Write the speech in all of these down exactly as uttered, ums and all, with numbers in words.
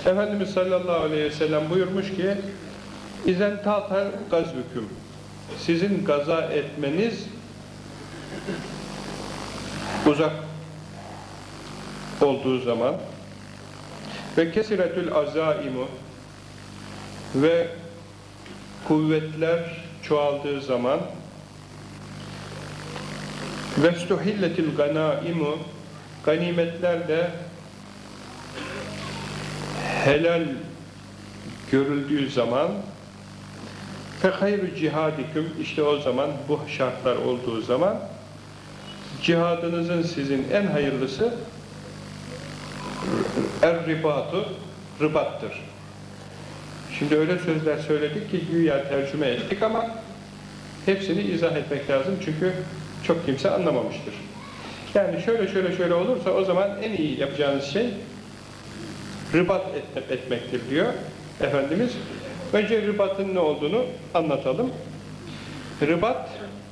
Efendimiz sallallahu aleyhi ve sellem buyurmuş ki İzen tatar gazvüküm, sizin gaza etmeniz uzak olduğu zaman ve kesiretül azaimu ve kuvvetler çoğaldığı zaman ve stuhilletil ganaimu, ganimetler de helal görüldüğü zaman fe hayru cihadiküm, işte o zaman bu şartlar olduğu zaman cihadınızın sizin en hayırlısı er-ribatu, ribattır. Şimdi öyle sözler söyledik ki güya tercüme ettik ama hepsini izah etmek lazım çünkü çok kimse anlamamıştır. Yani şöyle şöyle şöyle olursa o zaman en iyi yapacağınız şey ribat et, etmektir diyor Efendimiz. Önce ribatın ne olduğunu anlatalım. Ribat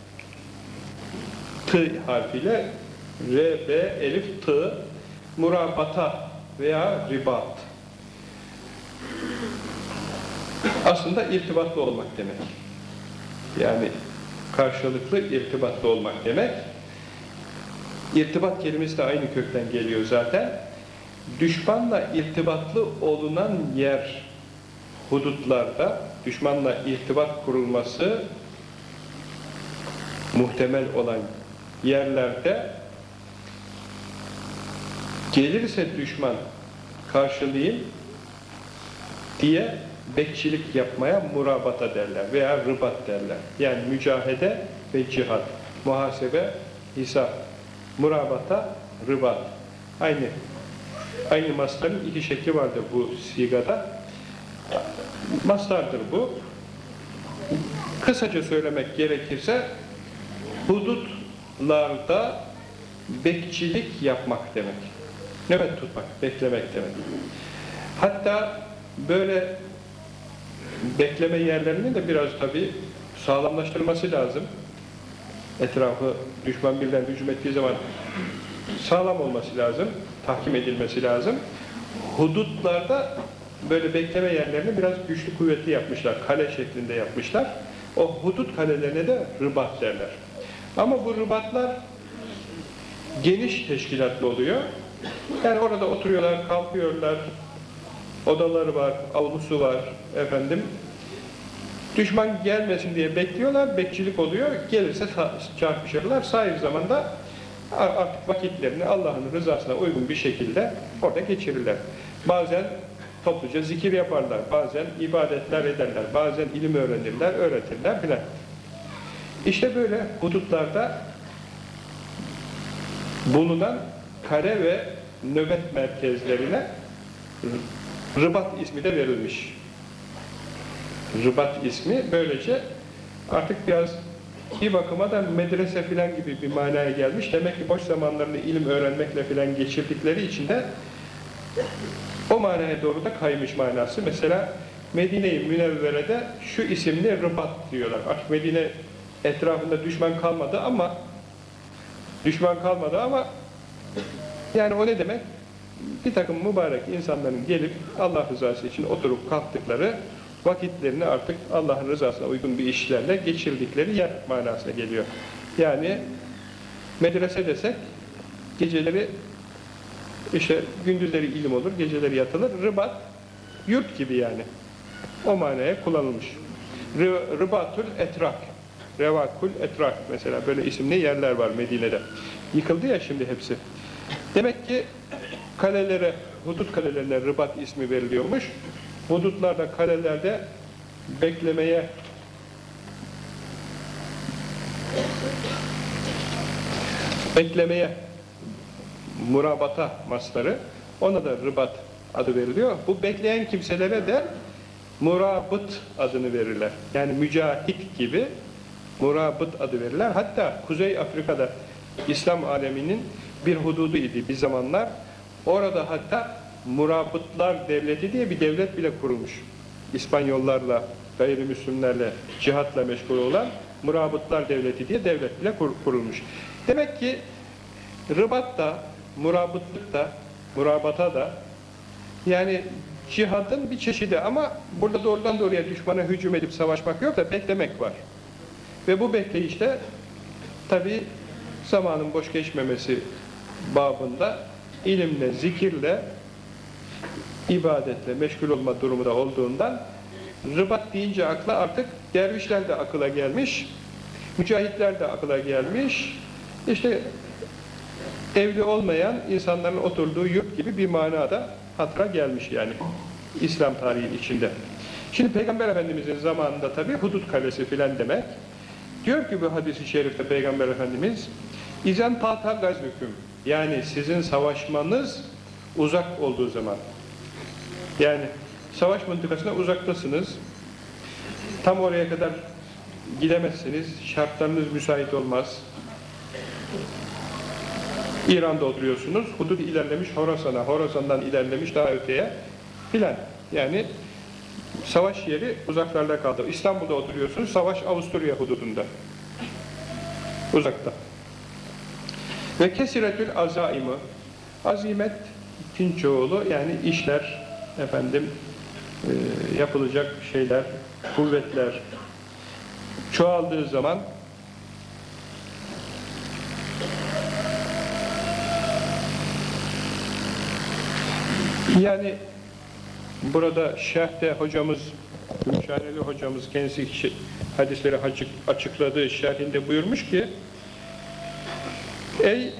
T harfiyle R, B, elif, T murabata veya ribat. Aslında irtibatlı olmak demek. Yani karşılıklı irtibatlı olmak demek. İrtibat kelimesi de aynı kökten geliyor zaten. Düşmanla irtibatlı olunan yer, hudutlarda düşmanla irtibat kurulması muhtemel olan yerlerde gelirse düşman karşılayayım diye bekçilik yapmaya murabata derler veya ribat derler. Yani mücahede ve cihad, muhasebe, hesap, murabata, ribat. Aynı aynı mastarın iki şekli vardır bu sigada. Mastardır bu. Kısaca söylemek gerekirse hudutlarda bekçilik yapmak demek. Nöbet tutmak, beklemek demek. Hatta böyle bekleme yerlerinin de biraz tabii sağlamlaştırılması lazım. Etrafı düşman birden hücum ettiği zaman sağlam olması lazım, tahkim edilmesi lazım. Hudutlarda böyle bekleme yerlerini biraz güçlü kuvvetli yapmışlar, kale şeklinde yapmışlar. O hudut kalelerine de ribat derler. Ama bu ribatlar geniş teşkilatlı oluyor. Yani orada oturuyorlar, kalkıyorlar, odaları var, avlusu var, efendim. Düşman gelmesin diye bekliyorlar, bekçilik oluyor. Gelirse çarpışırlar. Sahir zamanda artık vakitlerini Allah'ın rızasına uygun bir şekilde orada geçirirler. Bazen topluca zikir yaparlar, bazen ibadetler ederler, bazen ilim öğrenirler, öğretirler filan. İşte böyle hudutlarda bulunan kare ve nöbet merkezlerine ribat ismi de verilmiş. Ribat ismi böylece artık biraz bir bakıma da medrese filan gibi bir manaya gelmiş. Demek ki boş zamanlarını ilim öğrenmekle filan geçirdikleri için de o manaya doğru da kaymış manası. Mesela Medine-i Münevvere'de şu isimli ribat diyorlar. Artık Medine etrafında düşman kalmadı ama düşman kalmadı ama yani o ne demek? Bir takım mübarek insanların gelip Allah rızası için oturup kalktıkları vakitlerini artık Allah'ın rızasına uygun bir işlerle geçirdikleri yer manasına geliyor. Yani medrese desek geceleri işte gündüzleri ilim olur, geceleri yatılır. Ribat yurt gibi yani. O manaya kullanılmış. Ribatul etrak, revakul etrak mesela böyle isimli yerler var Medine'de. Yıkıldı ya şimdi hepsi. Demek ki kalelere, hudut kalelerine ribat ismi veriliyormuş. Hudutlarda, kalelerde beklemeye beklemeye murabata masları, ona da ribat adı veriliyor. Bu bekleyen kimselere de murabıt adını verirler. Yani mücahit gibi murabıt adı verirler. Hatta Kuzey Afrika'da İslam aleminin bir hududu idi bir zamanlar. Orada hatta Murabıtlar Devleti diye bir devlet bile kurulmuş. İspanyollarla, gayrimüslimlerle, cihatla meşgul olan Murabıtlar Devleti diye devlet bile kur kurulmuş. Demek ki ribat da, murabıtlık da, murabata da yani cihadın bir çeşidi ama burada doğrudan doğruya düşmana hücum edip savaşmak yok da beklemek var. Ve bu bekleyişte tabi zamanın boş geçmemesi babında ilimle, zikirle, ibadetle meşgul olma durumu da olduğundan rıbat deyince akla artık dervişler de akıla gelmiş, mücahitler de akıla gelmiş, işte evli olmayan insanların oturduğu yurt gibi bir manada hatıra gelmiş yani İslam tarihi içinde. Şimdi Peygamber Efendimiz'in zamanında tabi hudut kalesi filan demek. Diyor ki bu hadis-i şerifte Peygamber Efendimiz İzen tata gazvüküm, yani sizin savaşmanız uzak olduğu zaman, yani savaş mıntıkasına uzaktasınız, tam oraya kadar gidemezsiniz, şartlarınız müsait olmaz. İran'da oturuyorsunuz, hudut ilerlemiş Horasan'a, Horasan'dan ilerlemiş daha öteye filan. Yani savaş yeri uzaklarda kaldı. İstanbul'da oturuyorsunuz, savaş Avusturya hududunda. Uzakta. Ve kesiretül azaimı, azimet çoğulu, yani işler, efendim e, yapılacak şeyler, kuvvetler çoğaldığı zaman yani burada Şerh'te hocamız, Gümüşhaneli hocamız kendisi hadisleri açık, açıkladığı şerhinde buyurmuş ki ey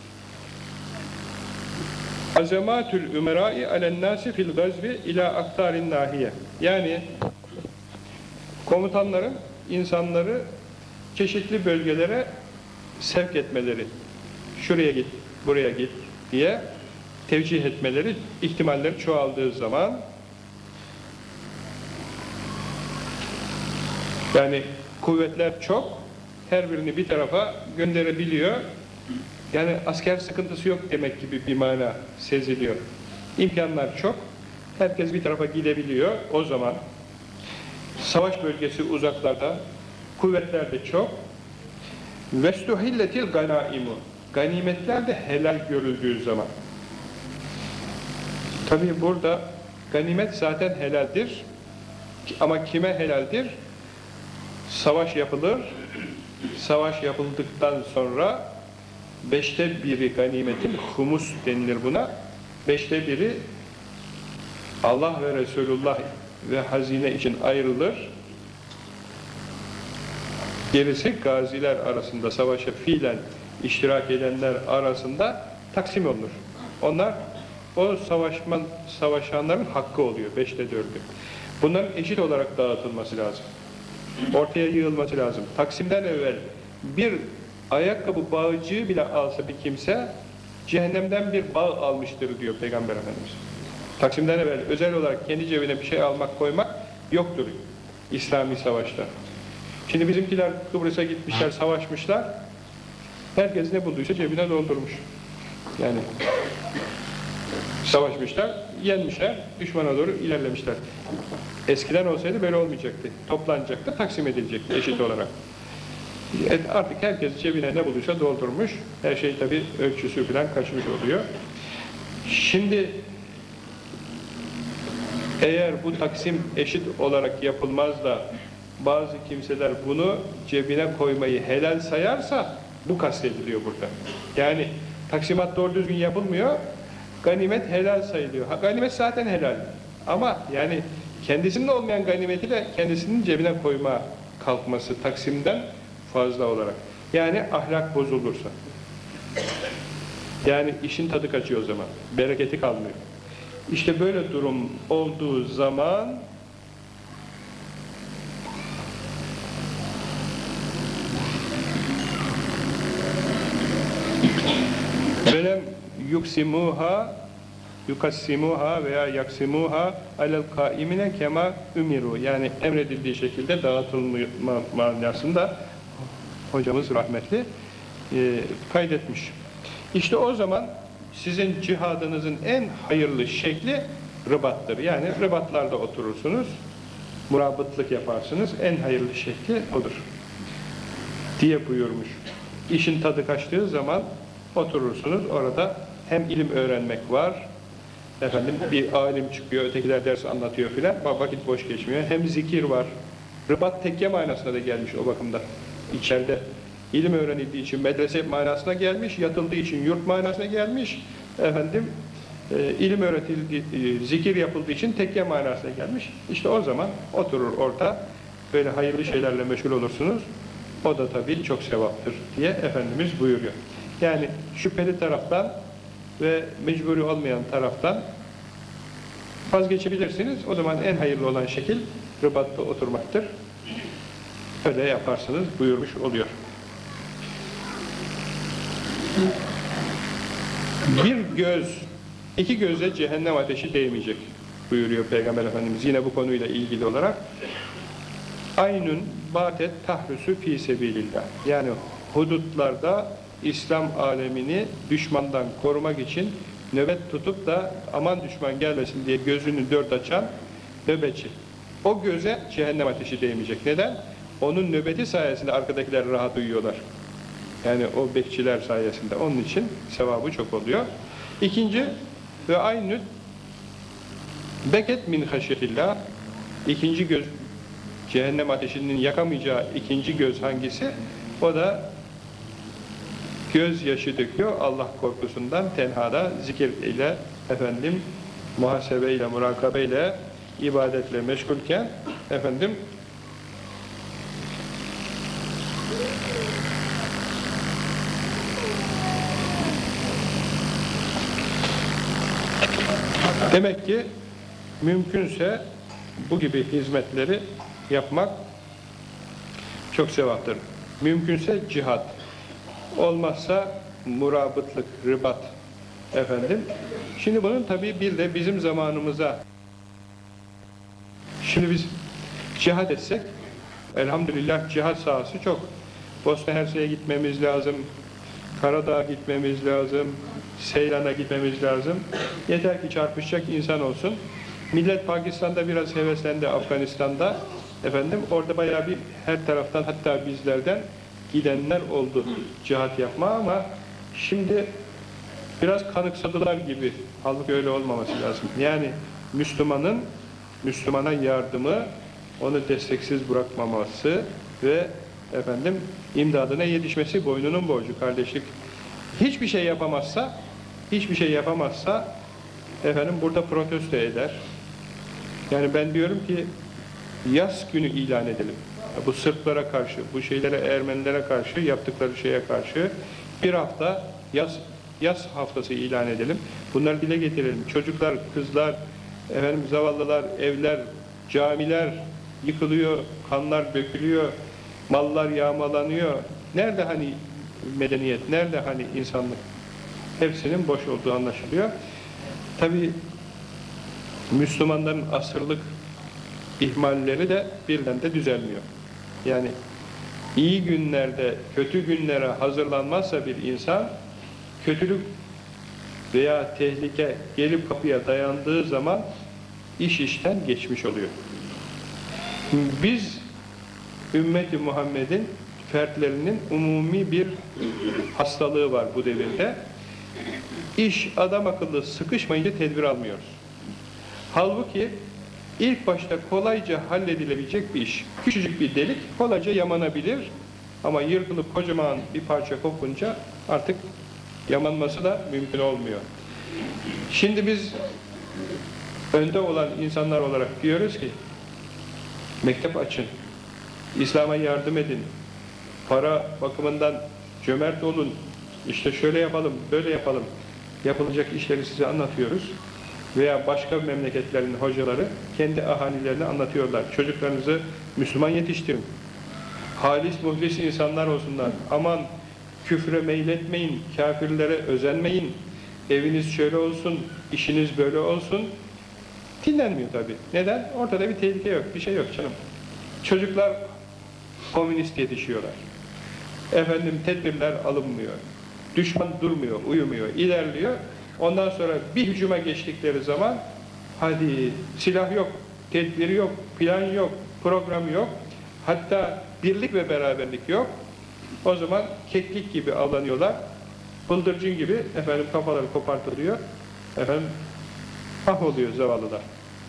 azamatül ümerai alennâsi fil gazvi ila aktarin nahiye, yani komutanların insanları çeşitli bölgelere sevk etmeleri, şuraya git, buraya git diye tevcih etmeleri, ihtimalleri çoğaldığı zaman, yani kuvvetler çok, her birini bir tarafa gönderebiliyor, yani asker sıkıntısı yok demek gibi bir mana seziliyor. İmkanlar çok, herkes bir tarafa gidebiliyor, o zaman savaş bölgesi uzaklarda, kuvvetler de çok. Vestuhilletil ganaimu, ganimetler de helal görüldüğü zaman. Tabii burada ganimet zaten helaldir. Ama kime helaldir? Savaş yapılır. Savaş yapıldıktan sonra beşte biri ganimetin, humus denilir buna. Beşte biri Allah ve Resulullah ve hazine için ayrılır. Gerisi gaziler arasında, savaşa fiilen iştirak edenler arasında taksim olunur. Onlar o savaşman, savaşanların hakkı oluyor, beşte dördü. Bunların eşit olarak dağıtılması lazım. Ortaya yığılması lazım. Taksimden evvel bir ayakkabı bağcığı bile alsa bir kimse, cehennemden bir bağ almıştır diyor Peygamber Efendimiz. Taksimden evvel özel olarak kendi cebine bir şey almak, koymak yoktur İslami savaşta. Şimdi bizimkiler Kıbrıs'a gitmişler, savaşmışlar. Herkes ne bulduysa cebine doldurmuş. Yani savaşmışlar, yenmişler, düşmana doğru ilerlemişler. Eskiden olsaydı böyle olmayacaktı. Toplanacaktı, taksim edilecekti eşit olarak. E artık herkes cebine ne bulduysa doldurmuş. Her şey tabii ölçüsü falan kaçmış oluyor. Şimdi eğer bu taksim eşit olarak yapılmaz da bazı kimseler bunu cebine koymayı helal sayarsa bu kastediliyor burada. Yani taksimat doğru düzgün yapılmıyor, ganimet helal sayılıyor. Ha, ganimet zaten helal. Ama yani kendisinin olmayan ganimeti de kendisinin cebine koyma kalkması taksimden fazla olarak. Yani ahlak bozulursa. Yani işin tadı kaçıyor o zaman. Bereketi kalmıyor. İşte böyle durum olduğu zaman velem yuksimuha yukassimuha veya yaksimuha alel kaimine kema ümiru, yani emredildiği şekilde dağıtılma manasında hocamız rahmetli e, kaydetmiş. İşte o zaman sizin cihadınızın en hayırlı şekli rıbattır. Yani rıbatlarda oturursunuz, murabıtlık yaparsınız, en hayırlı şekli odur diye buyurmuş. İşin tadı kaçtığı zaman oturursunuz, orada hem ilim öğrenmek var, Efendim bir alim çıkıyor, ötekiler ders anlatıyor filan, vakit boş geçmiyor. Hem zikir var. Rıbat tekke manasına da gelmiş o bakımda. İçeride ilim öğrenildiği için medrese manasına gelmiş, yatıldığı için yurt manasına gelmiş. Efendim e, ilim öğretildiği, e, zikir yapıldığı için tekke manasına gelmiş. İşte o zaman oturur orta, böyle hayırlı şeylerle meşgul olursunuz. O da tabii çok sevaptır diye Efendimiz buyuruyor. Yani şüpheli taraftan ve mecburi olmayan taraftan vazgeçebilirsiniz. O zaman en hayırlı olan şekil rıbatta oturmaktır. Öyle yaparsınız buyurmuş oluyor. Bir göz, iki göze cehennem ateşi değmeyecek buyuruyor Peygamber Efendimiz yine bu konuyla ilgili olarak. Aynun bâtet tahrüsü fî sebîlillah. Yani hudutlarda İslam alemini düşmandan korumak için nöbet tutup da aman düşman gelmesin diye gözünü dört açan nöbetçi. O göze cehennem ateşi değmeyecek. Neden? Onun nöbeti sayesinde arkadakiler rahat uyuyorlar. Yani o bekçiler sayesinde. Onun için sevabı çok oluyor. İkinci ve aynı beket min haşyetillah. İkinci göz, cehennem ateşinin yakamayacağı ikinci göz hangisi? O da gözyaşı döküyor Allah korkusundan tenhada zikir ile efendim muhasebe ile murakabe ile ibadetle meşgulken efendim demek ki mümkünse bu gibi hizmetleri yapmak çok sevaptır. Mümkünse cihat. Olmazsa murabıtlık, rıbat efendim. Şimdi bunun tabii bir de bizim zamanımıza şimdi biz cihat etsek elhamdülillah cihat sahası çok. Bosna Hersek'e gitmemiz lazım. Karadağ'a gitmemiz lazım. Seylan'a gitmemiz lazım. Yeter ki çarpışacak insan olsun. Millet Pakistan'da biraz heveslendi, Afganistan'da. Efendim orada bayağı bir her taraftan hatta bizlerden gidenler oldu cihat yapma ama şimdi biraz kanıksadılar gibi. Halbuki öyle olmaması lazım. Yani Müslümanın Müslümana yardımı, onu desteksiz bırakmaması ve efendim imdadına yetişmesi boynunun borcu kardeşlik. Hiçbir şey yapamazsa hiçbir şey yapamazsa efendim burada protesto eder. Yani ben diyorum ki yaz günü ilan edelim. Bu Sırplara karşı, bu şeylere, Ermenilere karşı, yaptıkları şeye karşı bir hafta yaz yaz haftası ilan edelim. Bunları dile getirelim. Çocuklar, kızlar, efendim zavallılar, evler, camiler yıkılıyor, kanlar dökülüyor, mallar yağmalanıyor. Nerede hani medeniyet, nerede hani insanlık? Hepsinin boş olduğu anlaşılıyor. Tabii Müslümanların asırlık ihmalleri de birden de düzelmiyor. Yani iyi günlerde, kötü günlere hazırlanmazsa bir insan, kötülük veya tehlike gelip kapıya dayandığı zaman iş işten geçmiş oluyor. Biz ümmeti Muhammed'in fertlerinin umumi bir hastalığı var bu devirde. İş adam akıllı sıkışmayınca tedbir almıyoruz. Halbuki İlk başta kolayca halledilebilecek bir iş. Küçücük bir delik kolayca yamanabilir ama yırtılıp kocaman bir parça kopunca artık yamanması da mümkün olmuyor. Şimdi biz önde olan insanlar olarak diyoruz ki mektep açın, İslam'a yardım edin, para bakımından cömert olun, işte şöyle yapalım, böyle yapalım. Yapılacak işleri size anlatıyoruz. Veya başka memleketlerin hocaları kendi ahalilerine anlatıyorlar. Çocuklarınızı Müslüman yetiştirin. Halis, muhlis insanlar olsunlar. Aman küfre meyletmeyin, kafirlere özenmeyin. Eviniz şöyle olsun, işiniz böyle olsun. Dinlenmiyor tabii. Neden? Ortada bir tehlike yok, bir şey yok canım. Çocuklar komünist yetişiyorlar. Efendim tedbirler alınmıyor. Düşman durmuyor, uyumuyor, ilerliyor. Ondan sonra bir hücuma geçtikleri zaman hadi silah yok, tedbiri yok, plan yok, program yok, hatta birlik ve beraberlik yok. O zaman keklik gibi avlanıyorlar, bıldırcın gibi efendim kafaları kopartılıyor, efendim Mahvoluyor zavallılar.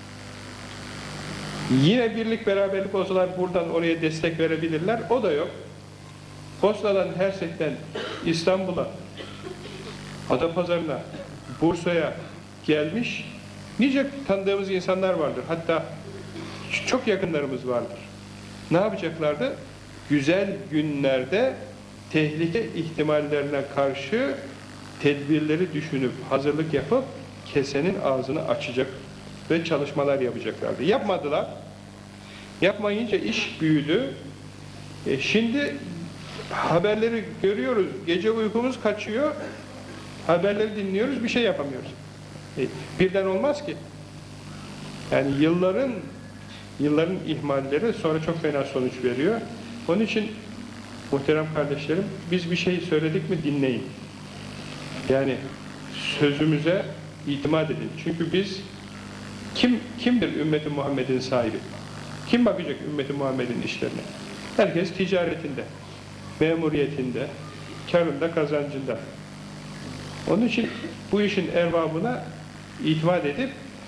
Yine birlik beraberlik olsalar buradan oraya destek verebilirler. O da yok. Bosna'dan, Hersek'ten İstanbul'a, Adapazarı'na, Bursa'ya gelmiş nice tanıdığımız insanlar vardır. Hatta çok yakınlarımız vardır. Ne yapacaklardı? Güzel günlerde tehlike ihtimallerine karşı tedbirleri düşünüp, hazırlık yapıp kesenin ağzını açacak ve çalışmalar yapacaklardı. Yapmadılar. Yapmayınca iş büyüdü. E şimdi haberleri görüyoruz, gece uykumuz kaçıyor, haberleri dinliyoruz, bir şey yapamıyoruz. E, birden olmaz ki. Yani yılların yılların ihmalleri sonra çok fena sonuç veriyor. Onun için muhterem kardeşlerim, biz bir şey söyledik mi dinleyin. Yani sözümüze itimat edin. Çünkü biz kim kimdir ümmeti Muhammed'in sahibi? Kim bakacak ümmeti Muhammed'in işlerine? Herkes ticaretinde, memuriyetinde, karında, kazancında. Onun için bu işin erbabına itimat edip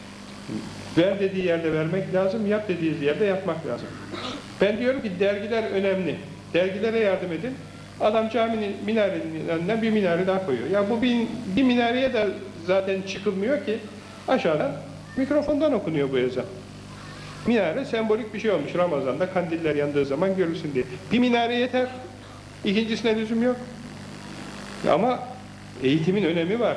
ver dediği yerde vermek lazım, yap dediği yerde yapmak lazım. Ben diyorum ki dergiler önemli. Dergilere yardım edin. Adam caminin minarenin önüne bir minare daha koyuyor. Ya bu bir, bir minareye de zaten çıkılmıyor ki aşağıdan mikrofondan okunuyor bu ezan. Minare sembolik bir şey olmuş. Ramazan'da kandiller yandığı zaman görülsün diye. Bir minare yeter. İkincisine lüzum yok. Ama eğitimin önemi var.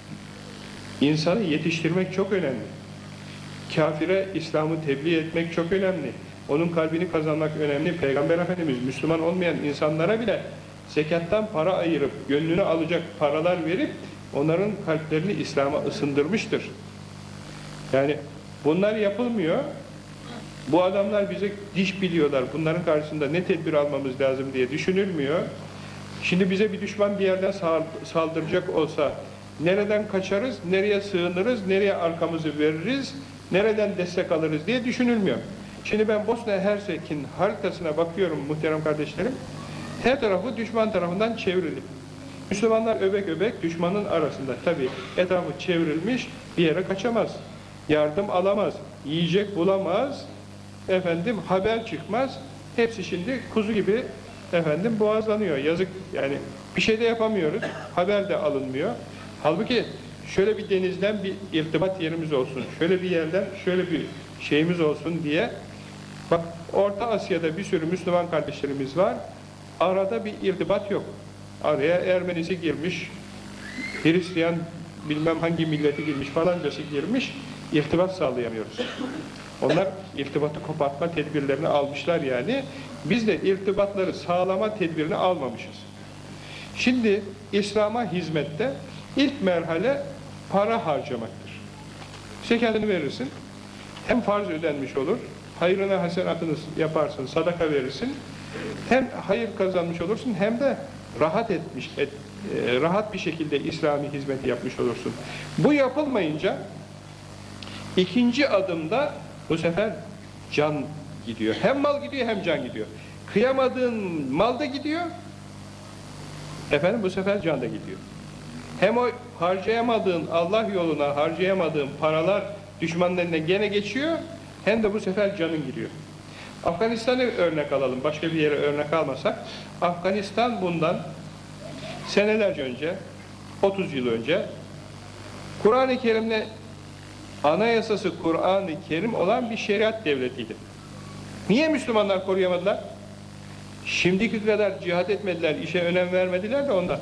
İnsanı yetiştirmek çok önemli. Kafire İslam'ı tebliğ etmek çok önemli. Onun kalbini kazanmak önemli. Peygamber Efendimiz Müslüman olmayan insanlara bile zekattan para ayırıp, gönlünü alacak paralar verip onların kalplerini İslam'a ısındırmıştır. Yani bunlar yapılmıyor. Bu adamlar bize diş biliyorlar. Bunların karşısında ne tedbir almamız lazım diye düşünülmüyor. Şimdi bize bir düşman bir yerden saldıracak olsa nereden kaçarız, nereye sığınırız, nereye arkamızı veririz, nereden destek alırız diye düşünülmüyor. Şimdi ben Bosna Hersek'in haritasına bakıyorum muhterem kardeşlerim. Her tarafı düşman tarafından çevrili. Müslümanlar öbek öbek düşmanın arasında. Tabii etrafı çevrilmiş, bir yere kaçamaz. Yardım alamaz, yiyecek bulamaz, efendim haber çıkmaz. Hepsi şimdi kuzu gibi efendim boğazlanıyor. Yazık yani, bir şey de yapamıyoruz. Haber de alınmıyor. Halbuki şöyle bir denizden bir irtibat yerimiz olsun. Şöyle bir yerden şöyle bir şeyimiz olsun diye. Bak Orta Asya'da bir sürü Müslüman kardeşlerimiz var. Arada bir irtibat yok. Araya Ermenisi girmiş, Hristiyan bilmem hangi milleti girmiş, falancası girmiş, irtibat sağlayamıyoruz. Onlar irtibatı kopartma tedbirlerini almışlar yani. Biz de irtibatları sağlama tedbirini almamışız. Şimdi İslam'a hizmette ilk merhale para harcamaktır. Zekatını verirsin, hem farz ödenmiş olur, hayrına hasenatını yaparsın, sadaka verirsin, hem hayır kazanmış olursun, hem de rahat etmiş, et, e, rahat bir şekilde İslami hizmeti yapmış olursun. Bu yapılmayınca ikinci adımda bu sefer can gidiyor. Hem mal gidiyor hem can gidiyor. Kıyamadığın mal da gidiyor, efendim bu sefer can da gidiyor. Hem o harcayamadığın, Allah yoluna harcayamadığın paralar düşmanın eline gene geçiyor, hem de bu sefer canın gidiyor. Afganistan'ı örnek alalım, başka bir yere örnek almasak. Afganistan bundan senelerce önce, otuz yıl önce Kur'an-ı Kerim'le anayasası Kur'an-ı Kerim olan bir şeriat devletiydi. Niye Müslümanlar koruyamadılar? Şimdiki kadar cihat etmediler, işe önem vermediler de ondan.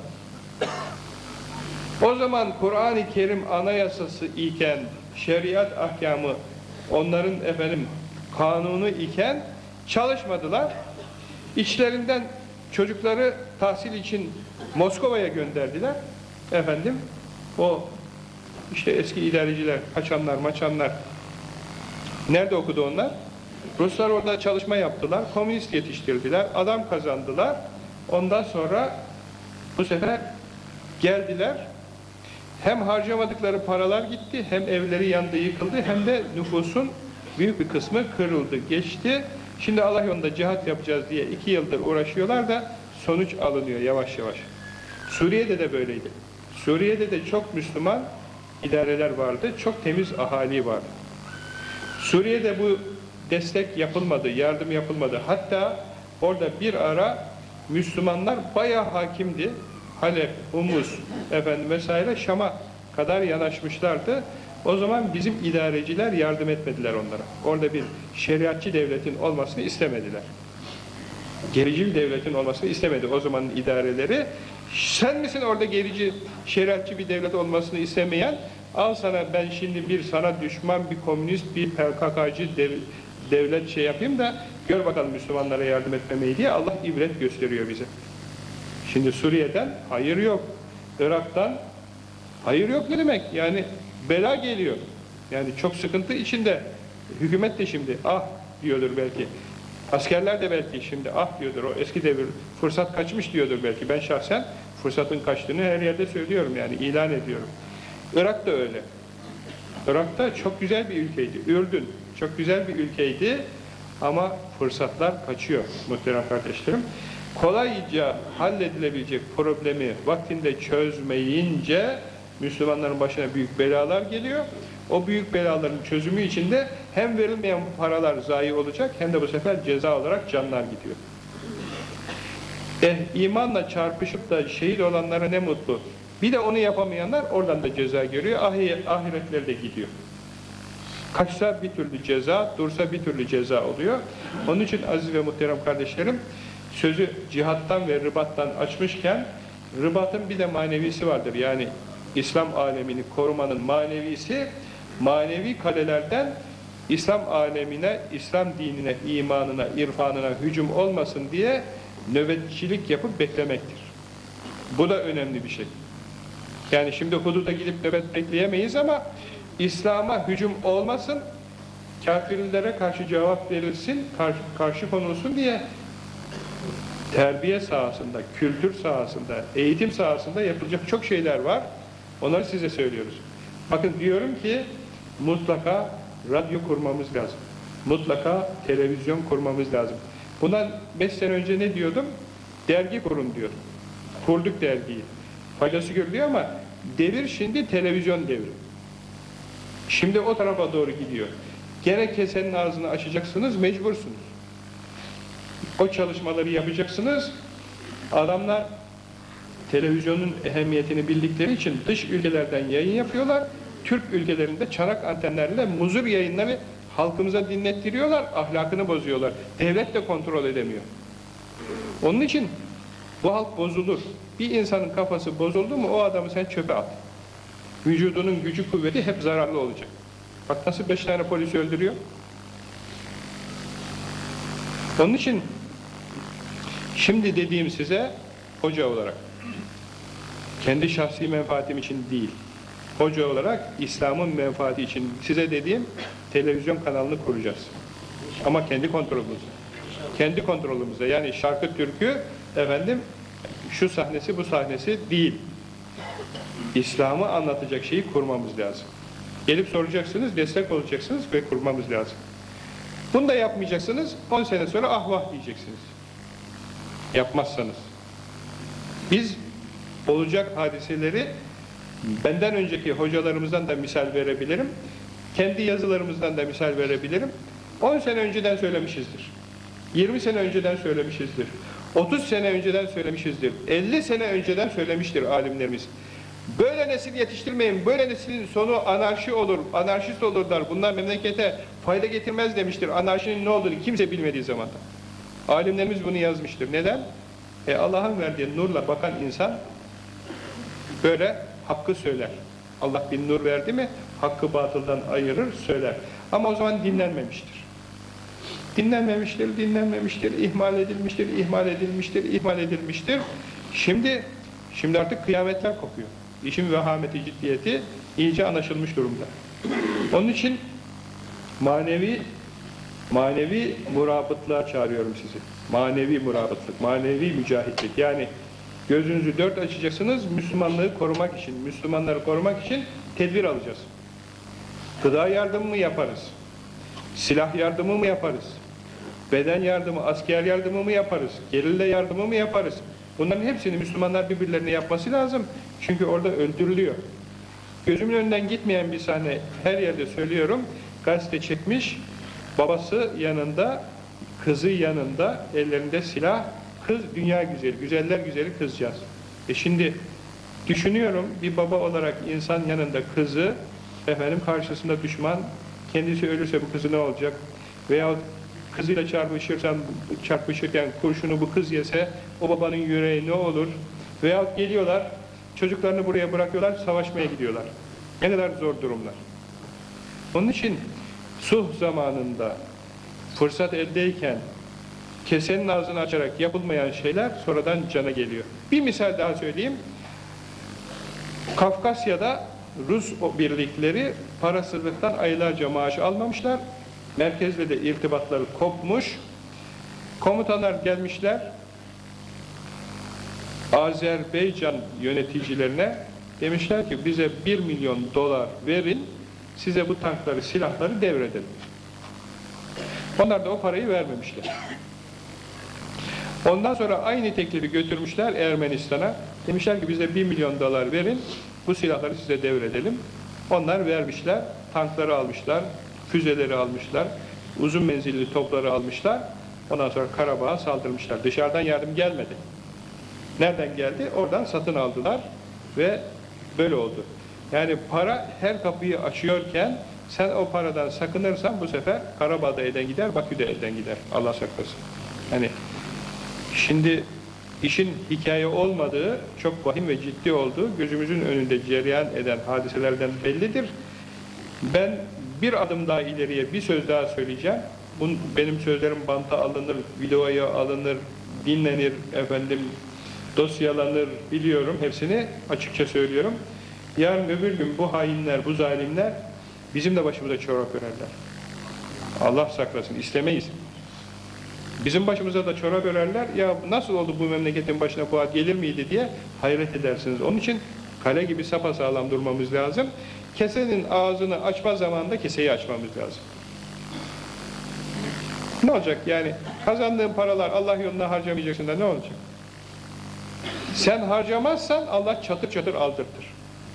O zaman Kur'an-ı Kerim anayasası iken, şeriat ahkamı onların efendim kanunu iken çalışmadılar. İçlerinden çocukları tahsil için Moskova'ya gönderdiler. Efendim o işte eski idareciler, kaçanlar, maçanlar nerede okudu onlar? Ruslar orada çalışma yaptılar, komünist yetiştirdiler, adam kazandılar. Ondan sonra bu sefer geldiler. Hem harcamadıkları paralar gitti, hem evleri yandı, yıkıldı, hem de nüfusun büyük bir kısmı kırıldı, geçti. Şimdi Allah yolunda cihat yapacağız diye iki yıldır uğraşıyorlar da sonuç alınıyor yavaş yavaş. Suriye'de de böyleydi. Suriye'de de çok Müslüman idareler vardı, çok temiz ahali vardı. Suriye'de bu destek yapılmadı, yardım yapılmadı. Hatta orada bir ara Müslümanlar bayağı hakimdi. Halep, Humus, efendim vesaire Şam'a kadar yanaşmışlardı. O zaman bizim idareciler yardım etmediler onlara. Orada bir şeriatçı devletin olmasını istemediler. Gericil devletin olmasını istemedi o zamanın idareleri. Sen misin orada gerici, şeriatçı bir devlet olmasını istemeyen? Al sana ben şimdi bir sana düşman, bir komünist, bir P K K'cı dev, devlet şey yapayım da gör bakalım Müslümanlara yardım etmemeyi diye Allah ibret gösteriyor bize. Şimdi Suriye'den hayır yok. Irak'tan hayır yok ne demek? Yani bela geliyor. Yani çok sıkıntı içinde. Hükümet de şimdi ah diyordur belki. Askerler de belki şimdi ah diyordur. O eski devir fırsat kaçmış diyordur belki. Ben şahsen fırsatın kaçtığını her yerde söylüyorum yani ilan ediyorum. Irak da öyle. Irak da çok güzel bir ülkeydi. Ürdün çok güzel bir ülkeydi ama fırsatlar kaçıyor muhterem kardeşlerim. Kolayca halledilebilecek problemi vaktinde çözmeyince Müslümanların başına büyük belalar geliyor. O büyük belaların çözümü için de hem verilmeyen paralar zayi olacak hem de bu sefer ceza olarak canlar gidiyor. Eh, imanla çarpışıp da şehit olanlara ne mutlu. Bir de onu yapamayanlar oradan da ceza görüyor. Ahiretleri de gidiyor. Kaçsa bir türlü ceza, dursa bir türlü ceza oluyor. Onun için aziz ve muhterem kardeşlerim, sözü cihattan ve rıbattan açmışken, rıbatın bir de manevisi vardır. Yani İslam alemini korumanın manevisi, manevi kalelerden İslam alemine, İslam dinine, imanına, irfanına hücum olmasın diye nöbetçilik yapıp beklemektir. Bu da önemli bir şey. Yani şimdi hududa gidip nöbet bekleyemeyiz ama İslam'a hücum olmasın, kafirlere karşı cevap verilsin, karşı, karşı konulsun diye terbiye sahasında, kültür sahasında, eğitim sahasında yapılacak çok şeyler var. Onları size söylüyoruz. Bakın diyorum ki mutlaka radyo kurmamız lazım. Mutlaka televizyon kurmamız lazım. Bundan beş sene önce ne diyordum? Dergi kurun diyordum. Kurduk dergiyi. Faydası görülüyor ama devir şimdi televizyon devri. Şimdi o tarafa doğru gidiyor. Gene kesenin ağzını açacaksınız, mecbursunuz. O çalışmaları yapacaksınız. Adamlar televizyonun ehemmiyetini bildikleri için dış ülkelerden yayın yapıyorlar. Türk ülkelerinde çanak antenlerle muzur yayınları halkımıza dinlettiriyorlar, ahlakını bozuyorlar. Devlet de kontrol edemiyor. Onun için bu halk bozulur. Bir insanın kafası bozuldu mu o adamı sen çöpe at. Vücudunun gücü kuvveti hep zararlı olacak. Bak nasıl beş tane polis öldürüyor. Onun için şimdi dediğim size hoca olarak, kendi şahsi menfaatim için değil, hoca olarak İslam'ın menfaati için size dediğim televizyon kanalını kuracağız. Ama kendi kontrolümüzde. Kendi kontrolümüzde. Yani şarkı türkü efendim şu sahnesi bu sahnesi değil. İslam'ı anlatacak şeyi kurmamız lazım. Gelip soracaksınız, destek olacaksınız ve kurmamız lazım. Bunu da yapmayacaksınız, on sene sonra ah vah diyeceksiniz. Yapmazsanız. Biz olacak hadiseleri benden önceki hocalarımızdan da misal verebilirim. Kendi yazılarımızdan da misal verebilirim. on sene önceden söylemişizdir. yirmi sene önceden söylemişizdir. otuz sene önceden söylemişizdir. elli sene önceden söylemiştir alimlerimiz. Böyle nesil yetiştirmeyin, böyle neslin sonu anarşi olur, anarşist olurlar, bunlar memlekete fayda getirmez demiştir. Anarşinin ne olduğunu kimse bilmediği zamanda. Alimlerimiz bunu yazmıştır. Neden? E Allah'ın verdiği nurla bakan insan böyle hakkı söyler. Allah bir nur verdi mi, hakkı batıldan ayırır, söyler. Ama o zaman dinlenmemiştir. Dinlenmemiştir, dinlenmemiştir, ihmal edilmiştir, ihmal edilmiştir, ihmal edilmiştir. Şimdi, şimdi artık kıyametler kopuyor. İşin vehameti, ciddiyeti iyice anlaşılmış durumda. Onun için manevi manevi murabıtlığa çağırıyorum sizi. Manevi murabıtlık, manevi mücahitlik. Yani gözünüzü dört açacaksınız, Müslümanlığı korumak için, Müslümanları korumak için tedbir alacağız. Gıda yardımı mı yaparız? Silah yardımı mı yaparız? Beden yardımı, asker yardımı mı yaparız? Gerilla yardımı mı yaparız? Bunların hepsini Müslümanlar birbirlerine yapması lazım. Çünkü orada öldürülüyor. Gözümün önünden gitmeyen bir sahne, her yerde söylüyorum, gazete çekmiş, babası yanında, kızı yanında, ellerinde silah, kız dünya güzeli, güzeller güzeli kızcağız. E şimdi düşünüyorum, bir baba olarak insan yanında kızı, efendim karşısında düşman, kendisi ölürse bu kızı ne olacak? Veyahut kızıyla çarpışırsan, çarpışırken kurşunu bu kız yese, o babanın yüreği ne olur? Veyahut geliyorlar, çocuklarını buraya bırakıyorlar, savaşmaya gidiyorlar. Ne kadar zor durumlar. Onun için sulh zamanında fırsat eldeyken kesenin ağzını açarak yapılmayan şeyler sonradan cana geliyor. Bir misal daha söyleyeyim. Kafkasya'da Rus birlikleri parasızlıktan aylarca maaş almamışlar. Merkezle de irtibatları kopmuş. Komutanlar gelmişler. Azerbaycan yöneticilerine demişler ki bize bir milyon dolar verin, size bu tankları, silahları devredelim. Onlar da o parayı vermemişler. Ondan sonra aynı teklifi götürmüşler Ermenistan'a. Demişler ki bize bir milyon dolar verin, bu silahları size devredelim. Onlar vermişler, tankları almışlar, füzeleri almışlar, uzun menzilli topları almışlar. Ondan sonra Karabağ'a saldırmışlar. Dışarıdan yardım gelmedi. Nereden geldi? Oradan satın aldılar ve böyle oldu. Yani para her kapıyı açıyorken sen o paradan sakınırsan bu sefer Karabağ'da elden gider, Bakü'de elden gider. Allah saklasın. Yani şimdi işin hikaye olmadığı, çok vahim ve ciddi olduğu gözümüzün önünde cereyan eden hadiselerden bellidir. Ben bir adım daha ileriye bir söz daha söyleyeceğim. Bunun, benim sözlerim banta alınır, videoya alınır, dinlenir, efendim dosyalanır, biliyorum hepsini, açıkça söylüyorum. Yarın öbür gün bu hainler, bu zalimler bizim de başımıza çorap örerler. Allah saklasın, istemeyiz. Bizim başımıza da çorap örerler, ya nasıl oldu bu memleketin başına bu hal gelir miydi diye hayret edersiniz. Onun için kale gibi sapasağlam durmamız lazım. Kesenin ağzını açma zamanında keseyi açmamız lazım. Ne olacak yani? Kazandığın paralar Allah yoluna harcamayacaksın da ne olacak? Sen harcamazsan Allah çatır çatır aldırtır.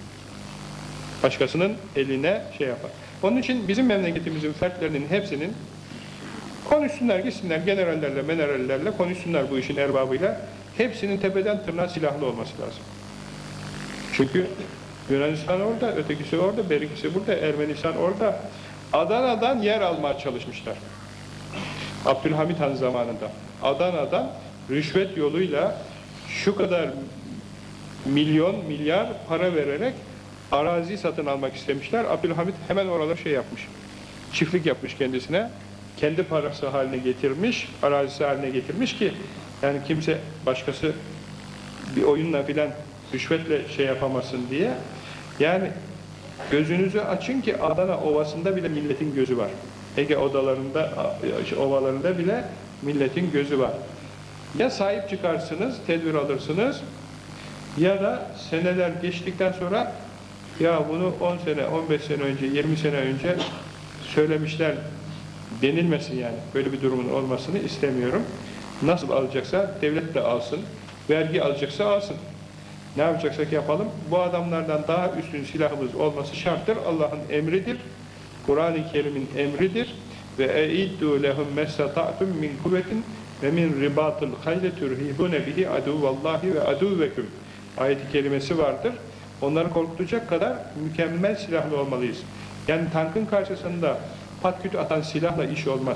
Başkasının eline şey yapar. Onun için bizim memleketimizin fertlerinin hepsinin konuşsunlar, gitsinler, generallerle, minerallerle konuşsunlar bu işin erbabıyla. Hepsinin tepeden tırnağa silahlı olması lazım. Çünkü Yunanistan orada, ötekisi orada, berikisi burada, Ermenistan orada. Adana'dan yer almaya çalışmışlar. Abdülhamit Han zamanında. Adana'dan rüşvet yoluyla şu kadar milyon, milyar para vererek arazi satın almak istemişler. Abdülhamit hemen oralara şey yapmış. Çiftlik yapmış kendisine. Kendi parası haline getirmiş, arazisi haline getirmiş ki yani kimse başkası bir oyunla filan rüşvetle şey yapamasın diye. Yani gözünüzü açın ki Adana Ovası'nda bile milletin gözü var. Ege odalarında, ovalarında bile milletin gözü var. Ya sahip çıkarsınız, tedbir alırsınız ya da seneler geçtikten sonra ya bunu on sene, on beş sene önce, yirmi sene önce söylemişler denilmesin yani. Böyle bir durumun olmasını istemiyorum. Nasıl alacaksa devlet de alsın, vergi alacaksa alsın. Ne yapacaksak yapalım. Bu adamlardan daha üstün silahımız olması şarttır. Allah'ın emridir. Kur'an-ı Kerim'in emridir. Ve eiddu lehum mestata'tum min kuvvetin ve min ribatul hayle turhibune bihi aduvallahi ve aduvveküm. Ayet-i kerimesi vardır. Onları korkutacak kadar mükemmel silahlı olmalıyız. Yani tankın karşısında patküt atan silahla iş olmaz.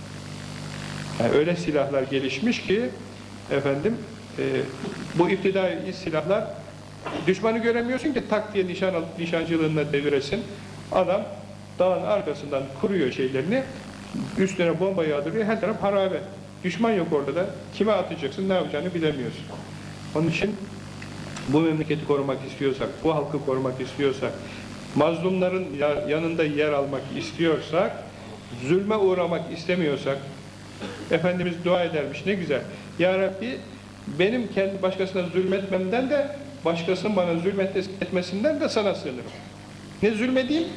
Yani öyle silahlar gelişmiş ki efendim e, bu iptidai silahlar düşmanı göremiyorsun ki tak diye nişan alıp nişancılığına deviresin. Adam dağın arkasından kuruyor şeylerini, üstüne bomba yağdırıyor, her taraf harabe. Düşman yok orada da. Kime atacaksın, ne yapacağını bilemiyorsun. Onun için bu memleketi korumak istiyorsak, bu halkı korumak istiyorsak, mazlumların yanında yer almak istiyorsak, zulme uğramak istemiyorsak, Efendimiz dua edermiş, ne güzel. Ya Rabbi, benim kendi başkasına zulmetmemden de, başkasının bana zulmetmesinden de sana sığınırım. Ne zulmedeyim,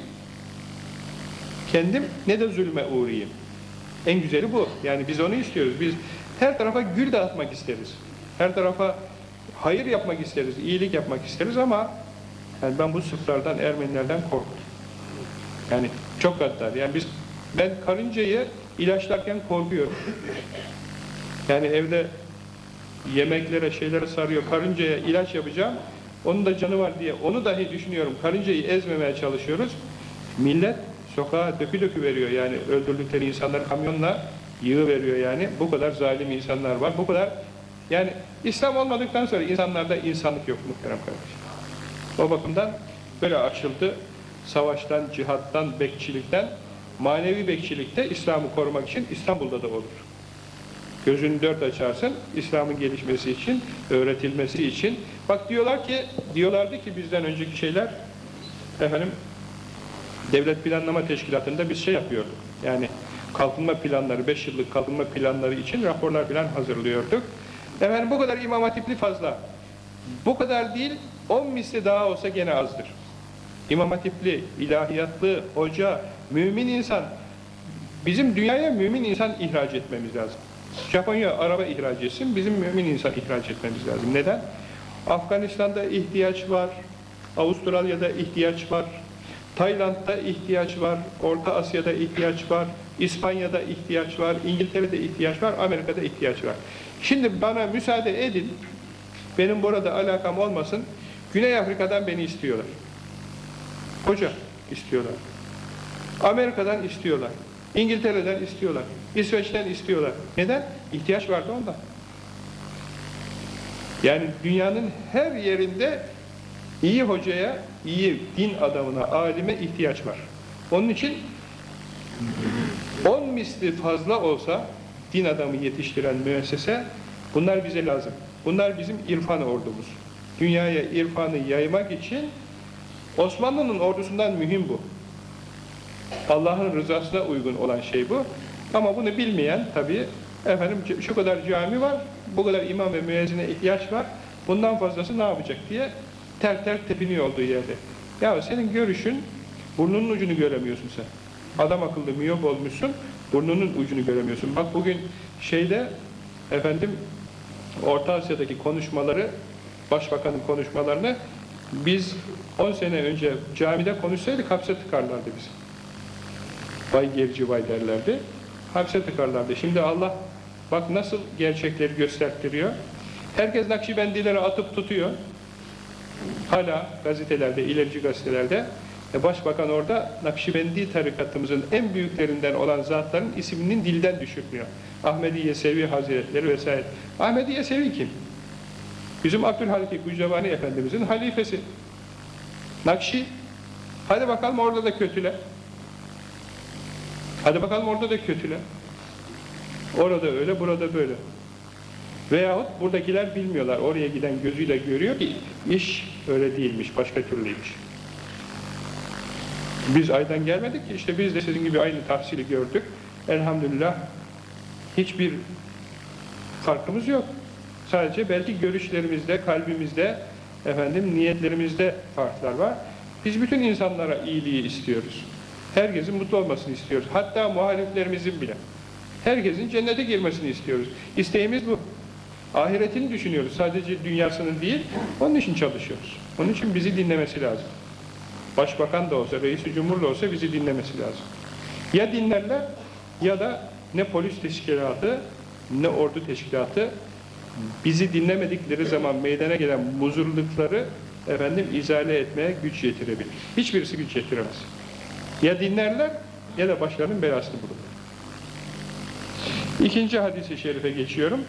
kendim, ne de zulme uğrayayım. En güzeli bu. Yani biz onu istiyoruz. Biz her tarafa gül dağıtmak isteriz. Her tarafa hayır yapmak isteriz, iyilik yapmak isteriz ama Yani ben bu Sırplardan, Ermenilerden korktum. Yani çok gaddar. Yani biz, ben karıncayı ilaçlarken korkuyorum. Yani evde yemeklere, şeylere sarıyor, karıncaya ilaç yapacağım, onun da canı var diye onu dahi düşünüyorum. Karıncayı ezmemeye çalışıyoruz. Millet sokağa dökü dökü veriyor, yani öldürdükleri insanlar kamyonla yığı veriyor yani. Bu kadar zalim insanlar var, bu kadar, yani İslam olmadıktan sonra insanlarda insanlık yok muhterem kardeşim. O bakımdan böyle açıldı. Savaştan, cihattan, bekçilikten, manevi bekçilikte İslam'ı korumak için İstanbul'da da olur. Gözünü dört açarsın, İslam'ın gelişmesi için, öğretilmesi için. Bak diyorlar ki, diyorlardı ki bizden önceki şeyler, efendim, Devlet Planlama Teşkilatı'nda biz şey yapıyorduk. Yani kalkınma planları, beş yıllık kalkınma planları için raporlar falan hazırlıyorduk. Efendim bu kadar İmam Hatipli fazla. Bu kadar değil, on misli daha olsa gene azdır. İmam Hatipli, ilahiyatlı, hoca, mümin insan, bizim dünyaya mümin insan ihraç etmemiz lazım. Japonya araba ihraç etsin, bizim mümin insan ihraç etmemiz lazım. Neden? Afganistan'da ihtiyaç var, Avustralya'da ihtiyaç var, Tayland'da ihtiyaç var, Orta Asya'da ihtiyaç var, İspanya'da ihtiyaç var, İngiltere'de ihtiyaç var, Amerika'da ihtiyaç var. Şimdi bana müsaade edin, benim burada alakam olmasın, Güney Afrika'dan beni istiyorlar. Hoca istiyorlar. Amerika'dan istiyorlar. İngiltere'den istiyorlar. İsveç'ten istiyorlar. Neden? İhtiyaç vardı ondan. Yani dünyanın her yerinde iyi hocaya, iyi din adamına, alime ihtiyaç var. Onun için on misli fazla olsa din adamı yetiştiren müessese, bunlar bize lazım. Bunlar bizim irfan ordumuz. Dünyaya irfanı yaymak için Osmanlı'nın ordusundan mühim bu. Allah'ın rızasına uygun olan şey bu. Ama bunu bilmeyen tabii, efendim şu kadar cami var, bu kadar imam ve müezzine ihtiyaç var, bundan fazlası ne yapacak diye ter ter tepiniyor olduğu yerde. Ya senin görüşün, burnunun ucunu göremiyorsun sen. Adam akıllı miyop olmuşsun, burnunun ucunu göremiyorsun. Bak bugün şeyde, efendim, Orta Asya'daki konuşmaları, Başbakanın konuşmalarını biz on sene önce camide konuşsaydık hapse tıkarlardı bizi. Vay gerici vay derlerdi. Hapse tıkarlardı. Şimdi Allah bak nasıl gerçekleri göstertiriyor. Herkes Nakşibendilere atıp tutuyor. Hala gazetelerde, ilerici gazetelerde Başbakan orada Nakşibendi tarikatımızın en büyüklerinden olan zatların isminin dilden düşürmüyor. Ahmedi Yesevi Hazretleri vesaire. Ahmedi Yesevi kim? Bizim Abdülhalik Gücdevani Efendimizin halifesi. Nakşi. Hadi bakalım orada da kötüle. Hadi bakalım orada da kötüle. Orada öyle, burada böyle. Veyahut buradakiler bilmiyorlar. Oraya giden gözüyle görüyor ki iş öyle değilmiş, başka türlüymüş. Biz aydan gelmedik ki, işte biz de sizin gibi aynı tahsili gördük. Elhamdülillah hiçbir farkımız yok. Sadece belki görüşlerimizde, kalbimizde, efendim niyetlerimizde farklar var. Biz bütün insanlara iyiliği istiyoruz. Herkesin mutlu olmasını istiyoruz. Hatta muhaliflerimizin bile. Herkesin cennete girmesini istiyoruz. İsteğimiz bu. Ahiretini düşünüyoruz. Sadece dünyasının değil, onun için çalışıyoruz. Onun için bizi dinlemesi lazım. Başbakan da olsa, reis-i cumhur da olsa bizi dinlemesi lazım. Ya dinlerler ya da ne polis teşkilatı ne ordu teşkilatı bizi dinlemedikleri zaman meydana gelen muzurlukları efendim izale etmeye güç yetirebilir. Hiçbirisi güç yetiremez. Ya dinlerler ya da başlarının belasını bulurlar. İkinci hadis-i şerife geçiyorum.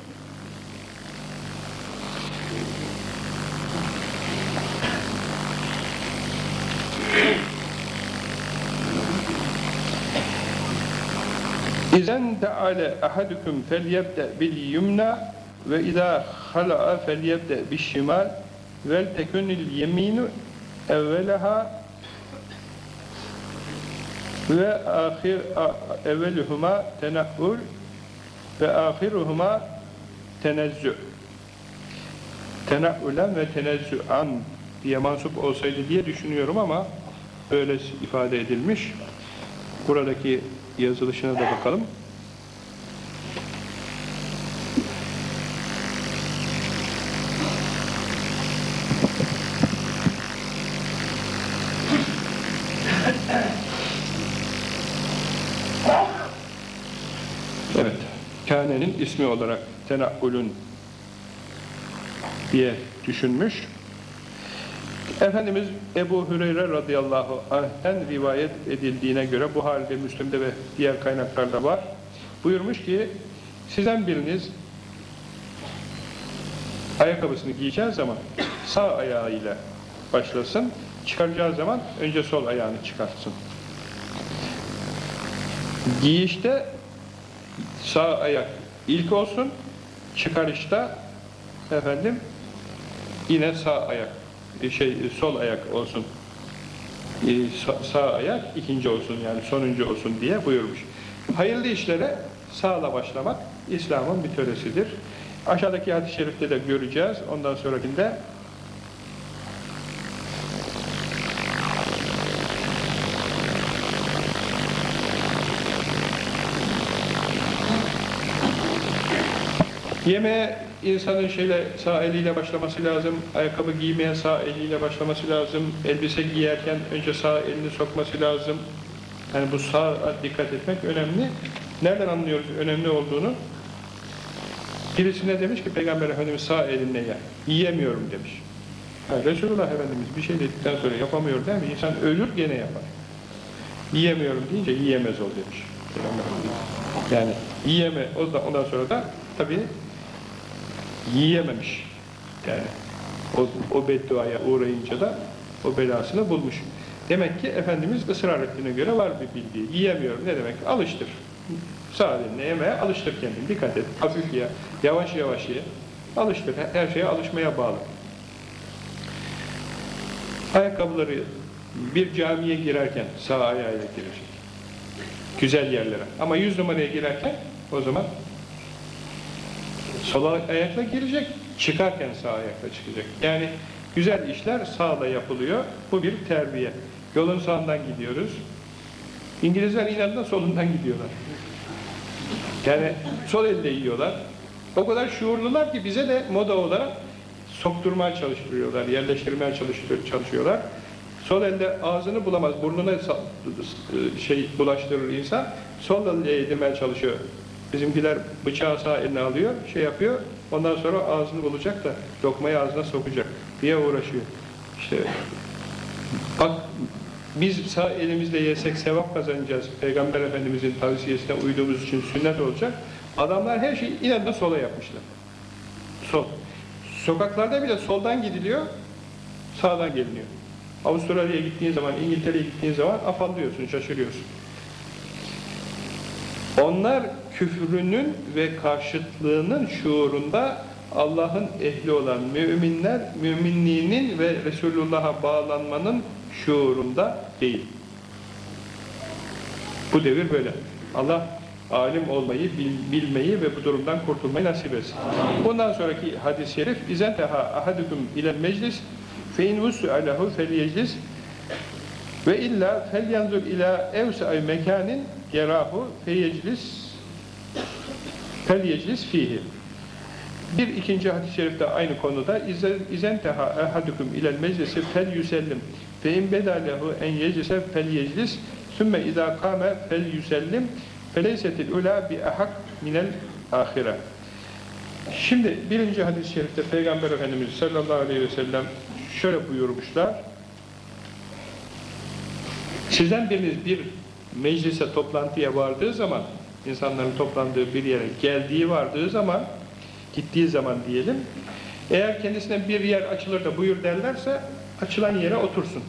İzen te'ale ahadukum felyebde bil yumna ve izâ hala'a felyebde bil şimal vel tekunil yeminu evvelaha ve ahir evveluhuma tenahhul ve ahiruhuma tenezzü. Tenahhulen ve tenezzü'an diye mansup olsaydı diye düşünüyorum ama öyle ifade edilmiş. Buradaki yazılışına da bakalım. kânenin ismi olarak tenakkulün diye düşünmüş. Efendimiz Ebu Hüreyre radıyallahu anh'ten rivayet edildiğine göre Buhari'de, Müslim'de ve diğer kaynaklarda var. Buyurmuş ki sizden biriniz ayakkabısını giyeceği zaman sağ ayağıyla başlasın, çıkaracağı zaman önce sol ayağını çıkartsın. Giyişte sağ ayak ilk olsun, çıkarışta efendim yine sağ ayak şey sol ayak olsun. Ee, sağ ayak ikinci olsun, yani sonuncu olsun diye buyurmuş. Hayırlı işlere sağla başlamak İslam'ın bir töresidir. Aşağıdaki hadis-i şerifte de göreceğiz. Ondan sonrakinde yemeğe insanın şeyle sağ eliyle başlaması lazım, ayakkabı giymeye sağ eliyle başlaması lazım, elbise giyerken önce sağ elini sokması lazım. Yani bu sağa dikkat etmek önemli. Nereden anlıyoruz önemli olduğunu? Birisine demiş ki Peygamber Efendimiz sağ elinle ye. Yiyemiyorum demiş. Yani Resulullah Efendimiz bir şey dedikten sonra yapamıyor değil mi? İnsan ölür gene yapar. Yiyemiyorum deyince yiyemez ol demiş. Yani yiyeme, ondan sonra da tabii yiyememiş. Yani o, o bedduaya uğrayınca da o belasını bulmuş. Demek ki Efendimiz ısrar ettiğine göre var bir bildiği. Yiyemiyorum ne demek? Alıştır. Sağ elinle yemeye alıştır kendini. Dikkat et. Hafif ye. Yavaş yavaş ye. Alıştır. Her şeye alışmaya bağlı. Ayakkabıları bir camiye girerken sağ ayağıyla girecek. Güzel yerlere. Ama yüz numaraya girerken o zaman sol ayakla girecek. Çıkarken sağ ayakla çıkacak. Yani güzel işler sağla yapılıyor. Bu bir terbiye. Yolun sağından gidiyoruz. İngilizler inadına solundan gidiyorlar. Yani sol elle yiyorlar. O kadar şuurlular ki bize de moda olarak sokturmaya çalıştırıyorlar, yerleştirmeye çalışıyorlar. Sol elde ağzını bulamaz, burnuna şey bulaştırır insan. Sol elle yedirmeye çalışıyor. Bizimkiler bıçağı sağ eline alıyor, şey yapıyor. Ondan sonra ağzını bulacak da lokmayı ağzına sokacak diye uğraşıyor. İşte bak biz sağ elimizle yesek sevap kazanacağız. Peygamber Efendimizin tavsiyesine uyduğumuz için sünnet olacak. Adamlar her şeyi inadına sola yapmışlar. Sol. Sokaklarda bile soldan gidiliyor, sağdan geliniyor. Avustralya'ya gittiğin zaman, İngiltere'ye gittiğin zaman afallıyorsun, şaşırıyorsun. Onlar küfrünün ve karşıtlığının şuurunda Allah'ın ehli olan müminler, müminliğinin ve Resulullah'a bağlanmanın şuurunda değil. Bu devir böyle. Allah alim olmayı, bil, bilmeyi ve bu durumdan kurtulmayı nasip etsin. Bundan sonraki hadis-i şerif İzenteha ahadukum ilel meclis fe in vus'alehu felyeclis ve illa felyanzur ila evsa'i mekanin yerahu feyeclis felyeclis fihi. Bir ikinci hadis-i şerifte aynı konuda İzenteha ahadukum ilel meclisi fel yusellim fe in bedalehu en yeclise fel yeclis sümme izâ kâme fel yusellim feleysetil ulâ bi ahak minel ahire. Şimdi birinci hadis-i şerifte Peygamber Efendimiz sallallahu aleyhi ve sellem şöyle buyurmuşlar. Sizden biriniz bir meclise, toplantıya vardığı zaman, insanların toplandığı bir yere geldiği vardığı zaman, gittiği zaman diyelim, eğer kendisine bir yer açılır da buyur derlerse açılan yere otursun.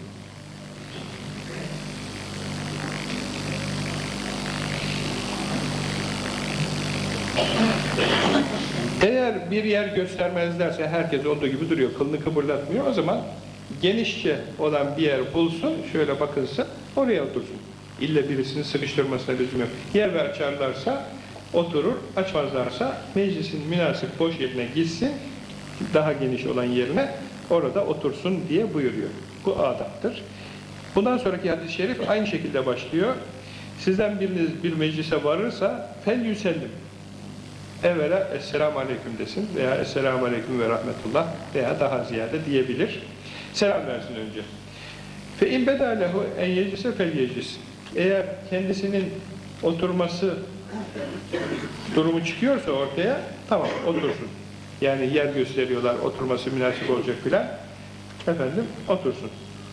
Eğer bir yer göstermezlerse herkes olduğu gibi duruyor, kılını kıpırdatmıyor, o zaman genişçe olan bir yer bulsun, şöyle bakılsın, oraya otursun. İlle birisini sıkıştırmasına lüzum yok. Yer ve açarlarsa oturur, açmazlarsa meclisin münasip boş yerine gitsin, daha geniş olan yerine orada otursun diye buyuruyor. Bu adaptır. Bundan sonraki hadis-i şerif aynı şekilde başlıyor. Sizden biriniz bir meclise varırsa fel yüsellim. Evvela esselamu aleyküm desin veya esselamu aleyküm ve rahmetullah veya daha ziyade diyebilir. Selam versin önce. Fe in bedalehu en yeclise fel yeclis. Eğer kendisinin oturması durumu çıkıyorsa ortaya, tamam otursun. Yani yer gösteriyorlar, oturması münasip olacak filan. Efendim, otursun.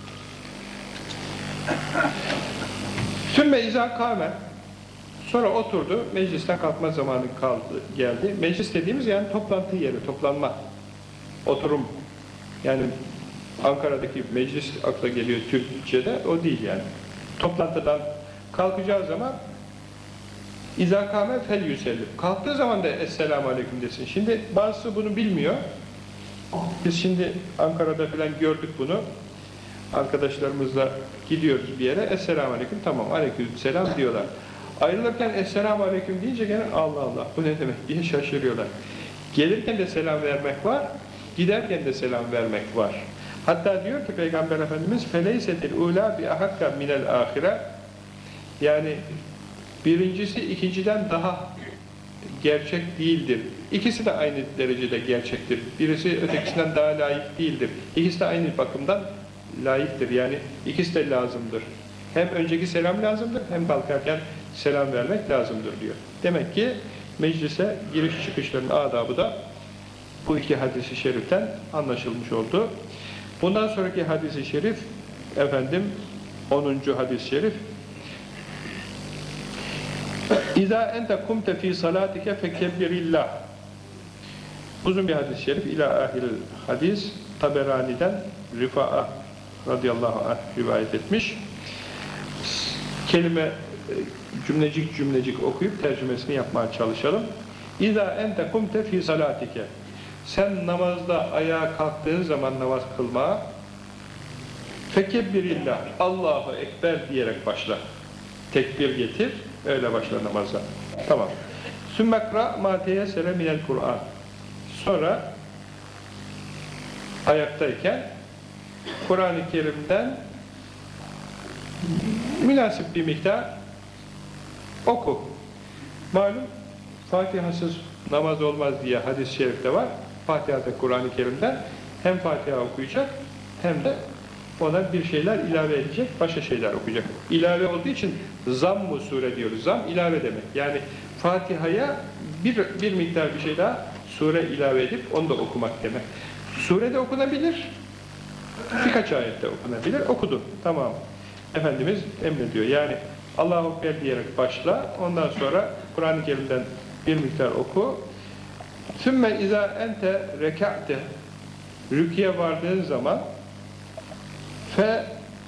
Sümme izâ kâme. Sonra oturdu, meclisten kalkma zamanı kaldı, geldi. Meclis dediğimiz yani toplantı yeri, toplanma, oturum. Yani Ankara'daki meclis akla geliyor Türkçe'de, o değil yani. Toplantıdan kalkacağı zaman İzâ kâme fel yüsellim. Kalktığı zaman da Esselamu Aleyküm desin. Şimdi bazısı bunu bilmiyor. Biz şimdi Ankara'da falan gördük bunu. Arkadaşlarımızla gidiyoruz bir yere. Esselamu Aleyküm, tamam Aleyküm selam diyorlar. Ayrılırken Esselamu Aleyküm deyince gene Allah Allah bu ne demek diye şaşırıyorlar. Gelirken de selam vermek var, giderken de selam vermek var. Hatta diyor ki Peygamber Efendimiz فَلَيْسَتِ الْعُولَى بِأَحَكَّ مِنَ الْآخِرَةِ. Yani birincisi ikinciden daha gerçek değildir. İkisi de aynı derecede gerçektir. Birisi ötekisinden daha layık değildir. İkisi de aynı bakımdan layıktır. Yani ikisi de lazımdır. Hem önceki selam lazımdır, hem kalkarken selam vermek lazımdır diyor. Demek ki meclise giriş çıkışların adabı da bu iki hadis-i şeriften anlaşılmış oldu. Bundan sonraki hadis-i şerif, efendim onuncu hadis-i şerif, İzâ ente kumte fî salâtike fekebbirillah. Uzun bir hadis-i şerif, ilâ ahiril hadis, Taberani'den Rifa'a radıyallahu anh rivayet etmiş. Kelime cümlecik cümlecik okuyup tercümesini yapmaya çalışalım. İzâ ente kumte fî salâtike. Sen namazda ayağa kalktığın zaman namaz kılmaya fekebbirillah, Allahu Ekber diyerek başla. Tekbir getir, öyle başla namaza. Tamam. Sümmekra mâ teyessere minel Kur'an. Sonra ayaktayken Kur'an-ı Kerim'den münasip bir miktar oku. Malum Fatihasız namaz olmaz diye hadis-i şerifte var. Fatiha'da Kur'an-ı Kerim'den hem Fatiha okuyacak hem de ona bir şeyler ilave edecek, başka şeyler okuyacak. İlave olduğu için zamm-ı sure diyoruz. Zam ilave demek. Yani Fatiha'ya bir, bir miktar bir şey daha sure ilave edip onu da okumak demek. Sure de okunabilir, birkaç ayette okunabilir. Okudu. Tamam. Efendimiz emrediyor. Yani Allahu Ekber diyerek başla. Ondan sonra Kur'an-ı Kerim'den bir miktar oku. Sümme izâ ente reka'te. Rüküye vardığın zaman fe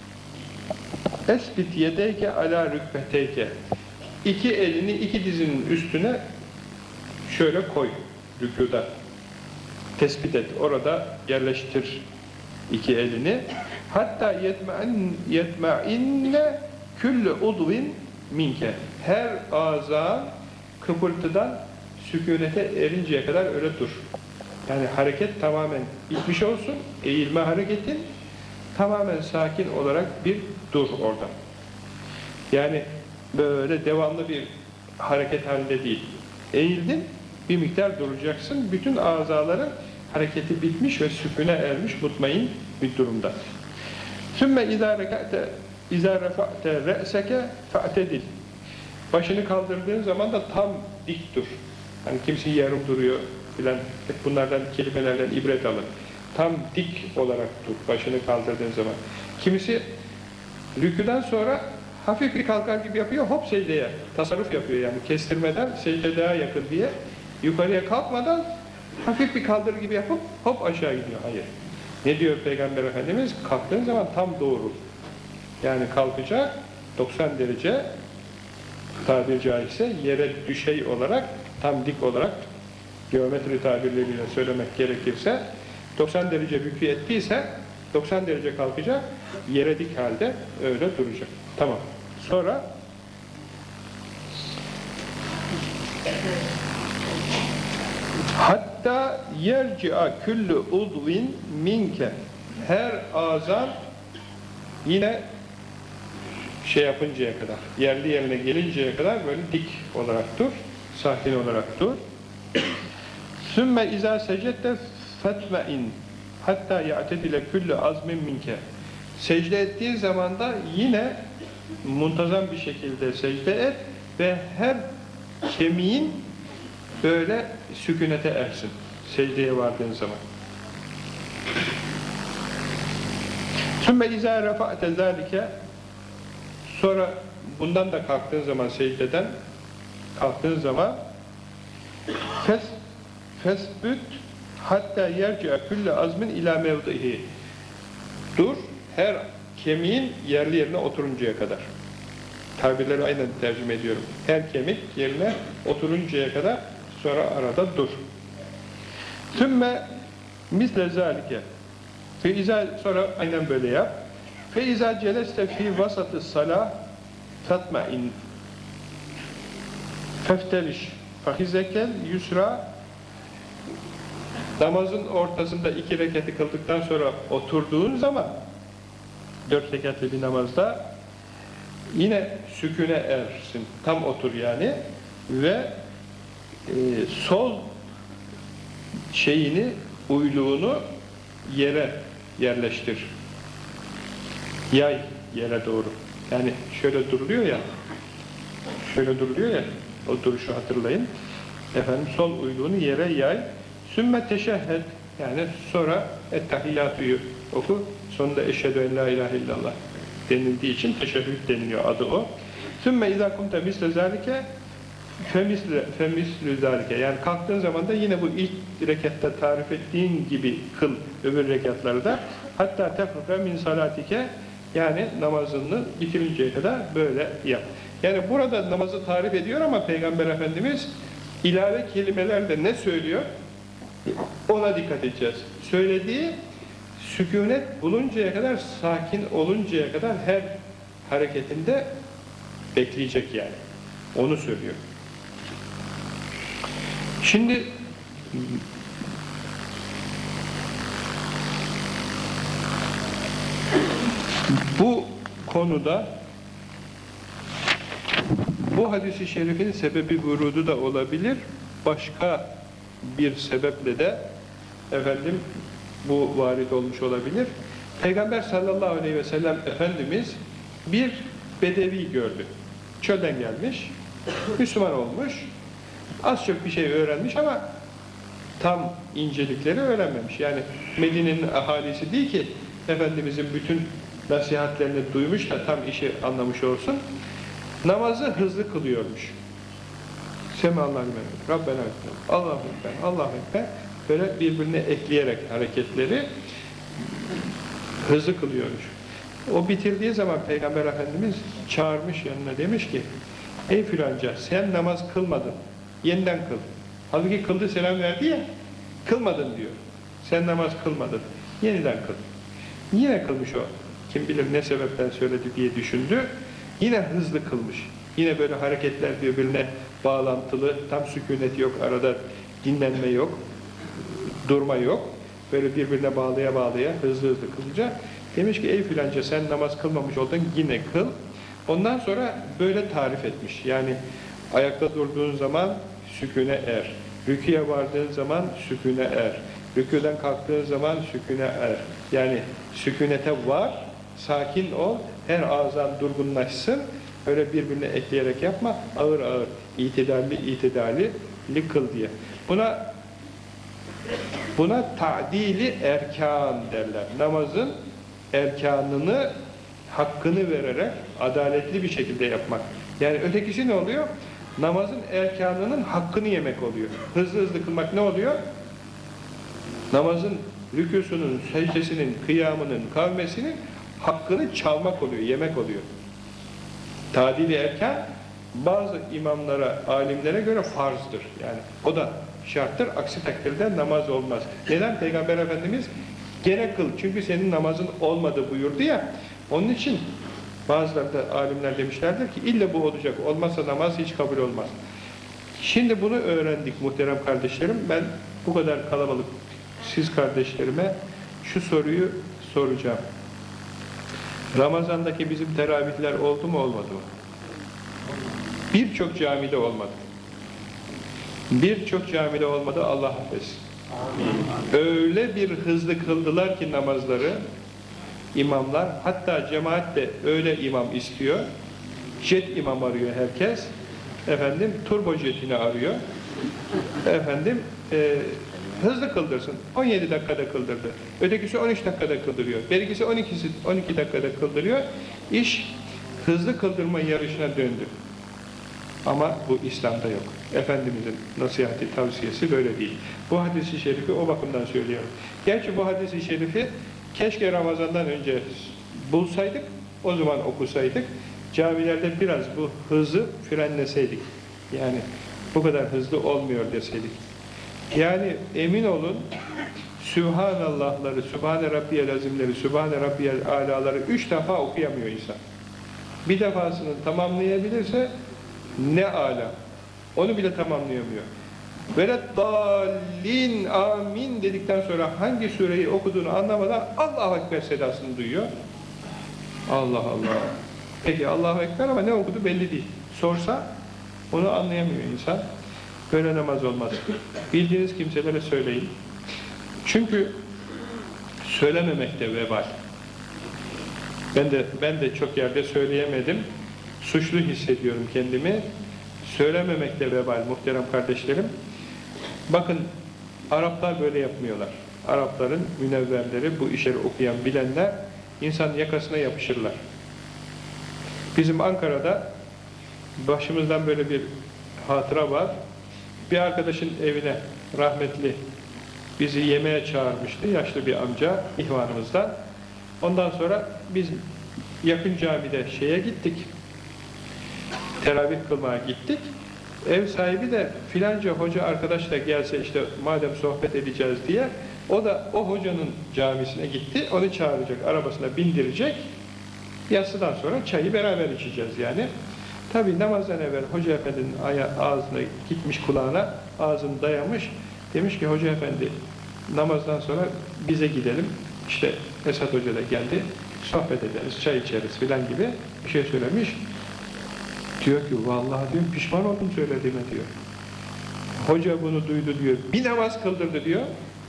esbit yedeyke ala rükbeteyke. İki elini iki dizinin üstüne şöyle koy rükûda. Tespit et. Orada yerleştir iki elini. Hatta yetme'in yetme'inne küllü udvin minke. Her ağza kıpırtıdan sükûnete erinceye kadar öyle dur. Yani hareket tamamen bitmiş olsun. Eğilme hareketin tamamen sakin olarak bir dur orada. Yani böyle devamlı bir hareket halinde değil. Eğildin, bir miktar duracaksın. Bütün azaların hareketi bitmiş ve sükûne ermiş, mutmain bir durumda. Sümme izâ reka'te izâ refa'te re'seke fa'tedil. Başını kaldırdığın zaman da tam dik dur. Hani kimisi yarım duruyor filan. Bunlardan kelimelerden ibret alın. Tam dik olarak dur başını kaldırdığın zaman. Kimisi rüküden sonra hafif bir kalkar gibi yapıyor, hop secdeye. Tasarruf yapıyor yani kestirmeden secde daha yakın diye. Yukarıya kalkmadan hafif bir kaldır gibi yapıp hop aşağı gidiyor. Hayır. Ne diyor Peygamber Efendimiz? Kalktığın zaman tam doğru. Yani kalkacak doksan derece tabiri caizse yere düşey olarak tam dik olarak geometri tabirleriyle söylemek gerekirse doksan derece rükû ettiyse doksan derece kalkacak, yere dik halde öyle duracak. Tamam. Sonra hatta yerci'a küllü udvin minke. Her azan yine şey yapıncaya kadar, yerli yerine gelinceye kadar böyle dik olarak dur, sakin olarak dur. Sümme izâ secette fetme'in hatta ya'tedile küllü azmin minke. Secde ettiğin zaman da yine muntazam bir şekilde secde et ve her kemiğin böyle sükunete ersin. Secdeye vardığın zaman. Sümme izâ refa'te zâlike, sonra bundan da kalktığın zaman, secdeden kalktığın zaman fes fesbüt hatta yerci'a külle azmin ilâ mevdihi, dur her kemiğin yerli yerine oturuncaya kadar. Tabirleri aynen tercüme ediyorum. Her kemik yerine oturuncaya kadar, sonra arada dur. Sümme misle zâlike, fe izâ, sonra aynen böyle yap. Fe izâ celeste fî vasatı salâh fatma'in fefteliş fahizekel yusra, namazın ortasında iki rekatı kıldıktan sonra oturduğun zaman dört rekatlı bir namazda yine sükûne ersin. Tam otur yani ve e, sol şeyini, uyluğunu yere yerleştir. Yay yere doğru. Yani şöyle duruluyor ya, şöyle duruluyor ya, o duruşu hatırlayın. Efendim sol uyluğunu yere yay. Sümme teşehhed, yani sonra ettehiyyatü'yü oku. Sonunda eşhedü en la ilahe illallah denildiği için teşehhüd deniliyor, adı o. Sümme izâ kumte misle zâlike femislü zâlike, yani kalktığın zaman da yine bu ilk rekatta tarif ettiğin gibi kıl öbür rekatları da, hatta tefruka min salatike, yani namazını bitirinceye kadar böyle yap. Yani burada namazı tarif ediyor ama Peygamber Efendimiz ilave kelimelerle ne söylüyor? Ona dikkat edeceğiz. Söylediği sükûnet buluncaya kadar, sakin oluncaya kadar her hareketinde bekleyecek yani. Onu söylüyor. Şimdi bu konuda bu hadis-i şerifin sebebi vurudu da olabilir. Başka bir sebeple de efendim bu varid olmuş olabilir. Peygamber sallallahu aleyhi ve sellem Efendimiz bir bedevi gördü. Çölden gelmiş, Müslüman olmuş, az çok bir şey öğrenmiş ama tam incelikleri öğrenmemiş. Yani Medine'nin ahalisi değil ki Efendimizin bütün nasihatlerini duymuş da tam işi anlamış olsun. Namazı hızlı kılıyormuş. Semâllâhu aleyhi Rabbena ekber, Allahu ekber, Allahu ekber, böyle birbirine ekleyerek hareketleri hızlı kılıyormuş. O bitirdiği zaman Peygamber Efendimiz çağırmış yanına, demiş ki ey filanca, sen namaz kılmadın, yeniden kıl. Halbuki kıldı, selam verdi ya, kılmadın diyor. Sen namaz kılmadın, yeniden kıl. Yine kılmış o. Kim bilir ne sebepten söyledi diye düşündü. Yine hızlı kılmış. Yine böyle hareketler birbirine bağlantılı, tam sükûnet yok, arada dinlenme yok, durma yok. Böyle birbirine bağlaya bağlaya, hızlı hızlı kılınca demiş ki ey filanca, sen namaz kılmamış oldun, yine kıl. Ondan sonra böyle tarif etmiş. Yani ayakta durduğun zaman sükûne er. Rüküye vardığın zaman sükûne er. Rüküden kalktığın zaman sükûne er. Yani sükûnete var, sakin ol, her ağızdan durgunlaşsın. Öyle birbirine ekleyerek yapma, ağır ağır, itidalli itidalli kıl diye. Buna buna ta'dili erkan derler. Namazın erkanını, hakkını vererek adaletli bir şekilde yapmak. Yani ötekisi ne oluyor? Namazın erkanının hakkını yemek oluyor. Hızlı hızlı kılmak ne oluyor? Namazın rükûsunun, secdesinin, kıyamının, kavmesinin hakkını çalmak oluyor, yemek oluyor. Tadil-i erkan bazı imamlara, alimlere göre farzdır. Yani o da şarttır. Aksi takdirde namaz olmaz. Neden? Peygamber Efendimiz gene kıl. Çünkü senin namazın olmadı buyurdu ya. Onun için bazıları da alimler demişlerdir ki illa bu olacak. Olmazsa namaz hiç kabul olmaz. Şimdi bunu öğrendik muhterem kardeşlerim. Ben bu kadar kalabalık siz kardeşlerime şu soruyu soracağım. Ramazan'daki bizim teravihler oldu mu olmadı mı? Birçok camide olmadı. Birçok camide olmadı, Allah affetsin. Öyle bir hızlı kıldılar ki namazları imamlar, hatta cemaat de öyle imam istiyor. Jet imam arıyor herkes. efendim turbojetini arıyor. Efendim e, hızlı kıldırsın. on yedi dakikada kıldırdı. Ötekisi on üç dakikada kıldırıyor. Berikisi on iki, on iki dakikada kıldırıyor. İş hızlı kıldırma yarışına döndü. Ama bu İslam'da yok. Efendimizin nasihati, tavsiyesi böyle değil. Bu hadis-i şerifi o bakımdan söylüyorum. Gerçi bu hadis-i şerifi keşke Ramazan'dan önce bulsaydık, o zaman okusaydık, camilerde biraz bu hızı frenleseydik. Yani bu kadar hızlı olmuyor deseydik. Yani emin olun, Sübhanallahları, Sübhane Rabbiyel Azimleri, Sübhane Rabbiyel Alaları üç defa okuyamıyor insan. Bir defasını tamamlayabilirse ne âlâ. Onu bile tamamlayamıyor. Veleddallin amin dedikten sonra hangi sureyi okuduğunu anlamadan Allahu Ekber sedasını duyuyor. Allah Allah. Peki Allahu Ekber ama ne okudu belli değil. Sorsa onu anlayamıyor insan. Böyle namaz olmaz. Bildiğiniz kimselere söyleyin. Çünkü söylememekte vebal. Ben de ben de çok yerde söyleyemedim. Suçlu hissediyorum kendimi. Söylememekte vebal muhterem kardeşlerim. Bakın Araplar böyle yapmıyorlar. Arapların münevverleri, bu işleri okuyan bilenler insanın yakasına yapışırlar. Bizim Ankara'da başımızdan böyle bir hatıra var. Bir arkadaşın evine rahmetli bizi yemeğe çağırmıştı. Yaşlı bir amca ihvanımızdan. Ondan sonra biz yakın camide şeye gittik. Teravih kılmaya gittik. Ev sahibi de filanca hoca arkadaş da gelse işte madem sohbet edeceğiz diye o da o hocanın camisine gitti. Onu çağıracak, arabasına bindirecek. Yatsıdan sonra çayı beraber içeceğiz yani. Tabi namazdan evvel hoca efendinin ağzına gitmiş kulağına, ağzını dayamış. Demiş ki hoca efendi namazdan sonra bize gidelim. İşte Esat Hoca da geldi. Sohbet ederiz, çay içeriz filan gibi bir şey söylemiş. Diyor ki vallahi diyor pişman oldum söylediğime diyor. Hoca bunu duydu diyor. Bir namaz kıldırdı diyor.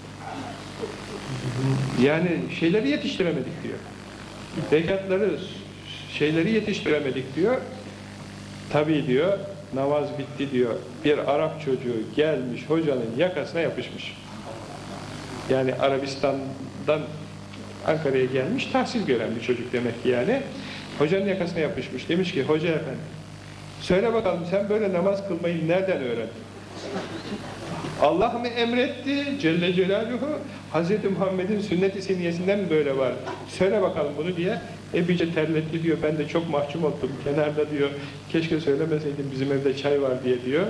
Yani şeyleri yetiştiremedik diyor. Rekatları, şeyleri yetiştiremedik diyor. Tabii diyor, namaz bitti diyor. Bir Arap çocuğu gelmiş hocanın yakasına yapışmış. Yani Arabistan'dan Ankara'ya gelmiş, tahsil gören bir çocuk demek ki yani. Hocanın yakasına yapışmış. Demiş ki, hoca efendi, söyle bakalım sen böyle namaz kılmayı nereden öğrendin? Allah mı emretti Celle Celaluhu? Hazreti Muhammed'in sünnet-i seniyesinden mi böyle var? Söyle bakalım bunu diye epeyce terletti diyor. Ben de çok mahcup oldum kenarda diyor. Keşke söylemeseydim bizim evde çay var diye diyor.